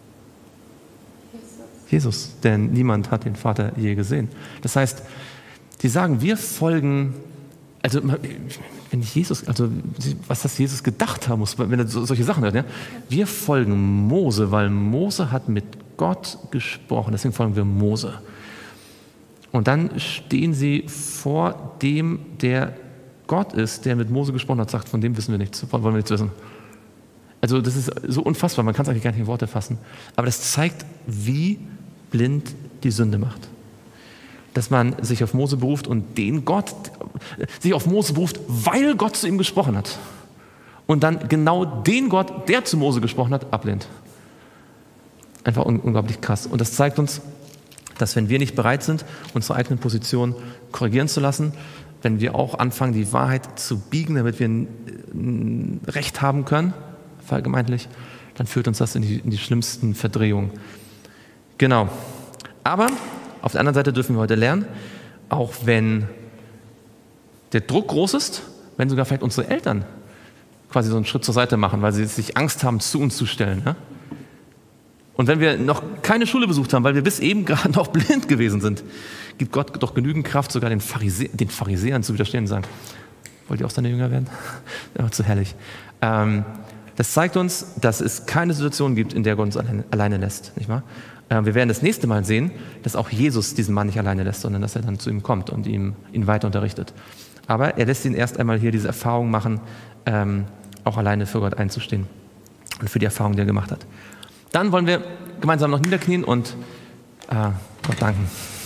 Jesus, denn niemand hat den Vater je gesehen. Das heißt, die sagen, wir folgen, also wenn ich Jesus, also was das Jesus gedacht haben muss, wenn er solche Sachen hört, ja, wir folgen Mose, weil Mose hat mit Gott gesprochen, deswegen folgen wir Mose. Und dann stehen sie vor dem, der Gott ist, der mit Mose gesprochen hat, sagt, von dem wissen wir nichts, wollen wir nichts wissen. Also das ist so unfassbar, man kann es eigentlich gar nicht in Worte fassen. Aber das zeigt, wie blind die Sünde macht. Dass man sich auf Mose beruft und den Gott, sich auf Mose beruft, weil Gott zu ihm gesprochen hat. Und dann genau den Gott, der zu Mose gesprochen hat, ablehnt. Einfach un- unglaublich krass. Und das zeigt uns, dass wenn wir nicht bereit sind, unsere eigenen Positionen korrigieren zu lassen, wenn wir auch anfangen, die Wahrheit zu biegen, damit wir ein Recht haben können, verallgemeinlich, dann führt uns das in die, in die schlimmsten Verdrehungen. Genau. Aber auf der anderen Seite dürfen wir heute lernen, auch wenn der Druck groß ist, wenn sogar vielleicht unsere Eltern quasi so einen Schritt zur Seite machen, weil sie sich Angst haben, zu uns zu stellen. Ja? Und wenn wir noch keine Schule besucht haben, weil wir bis eben gerade noch blind gewesen sind, gibt Gott doch genügend Kraft, sogar den, Pharise- den Pharisäern zu widerstehen und sagen, wollt ihr auch seine Jünger werden? Ja, zu herrlich. Ähm, das zeigt uns, dass es keine Situation gibt, in der Gott uns alleine, alleine lässt. Nicht wahr? Äh, wir werden das nächste Mal sehen, dass auch Jesus diesen Mann nicht alleine lässt, sondern dass er dann zu ihm kommt und ihm, ihn weiter unterrichtet. Aber er lässt ihn erst einmal hier diese Erfahrung machen, ähm, auch alleine für Gott einzustehen und für die Erfahrung, die er gemacht hat. Dann wollen wir gemeinsam noch niederknien und äh, Gott danken.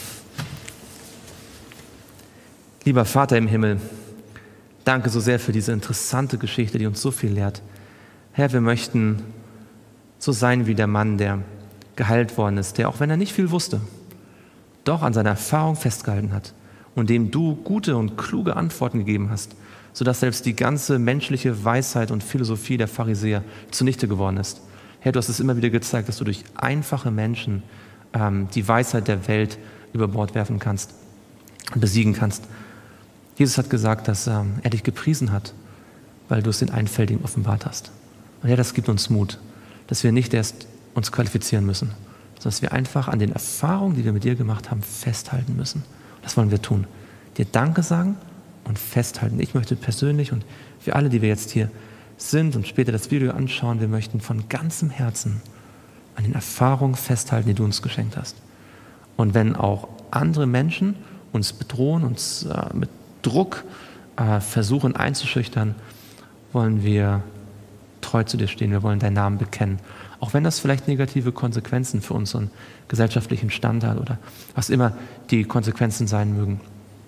Lieber Vater im Himmel, danke so sehr für diese interessante Geschichte, die uns so viel lehrt. Herr, wir möchten so sein wie der Mann, der geheilt worden ist, der, auch wenn er nicht viel wusste, doch an seiner Erfahrung festgehalten hat und dem du gute und kluge Antworten gegeben hast, sodass selbst die ganze menschliche Weisheit und Philosophie der Pharisäer zunichte geworden ist. Herr, du hast es immer wieder gezeigt, dass du durch einfache Menschen ähm, die Weisheit der Welt über Bord werfen kannst und besiegen kannst. Jesus hat gesagt, dass ähm, er dich gepriesen hat, weil du es den Einfältigen offenbart hast. Und Herr, das gibt uns Mut, dass wir nicht erst uns qualifizieren müssen, sondern dass wir einfach an den Erfahrungen, die wir mit dir gemacht haben, festhalten müssen. Und das wollen wir tun. Dir Danke sagen und festhalten. Ich möchte persönlich und für alle, die wir jetzt hier sind und später das Video anschauen, wir möchten von ganzem Herzen an den Erfahrungen festhalten, die du uns geschenkt hast. Und wenn auch andere Menschen uns bedrohen, uns äh, mit Druck äh, versuchen einzuschüchtern, wollen wir treu zu dir stehen. Wir wollen deinen Namen bekennen. Auch wenn das vielleicht negative Konsequenzen für unseren gesellschaftlichen Stand hat oder was immer die Konsequenzen sein mögen.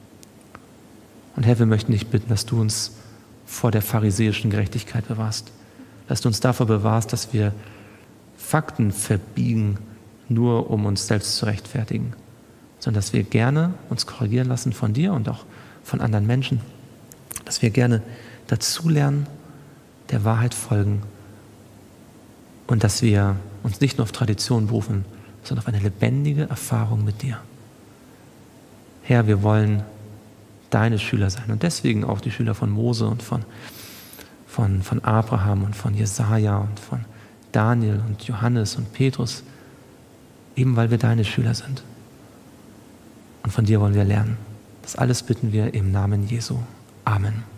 Und Herr, wir möchten dich bitten, dass du uns vor der pharisäischen Gerechtigkeit bewahrst. Dass du uns davor bewahrst, dass wir Fakten verbiegen, nur um uns selbst zu rechtfertigen. Sondern dass wir gerne uns korrigieren lassen von dir und auch von anderen Menschen. Dass wir gerne dazulernen, der Wahrheit folgen und dass wir uns nicht nur auf Tradition berufen, sondern auf eine lebendige Erfahrung mit dir. Herr, wir wollen deine Schüler sein und deswegen auch die Schüler von Mose und von, von, von Abraham und von Jesaja und von Daniel und Johannes und Petrus, eben weil wir deine Schüler sind. Und von dir wollen wir lernen. Das alles bitten wir im Namen Jesu. Amen.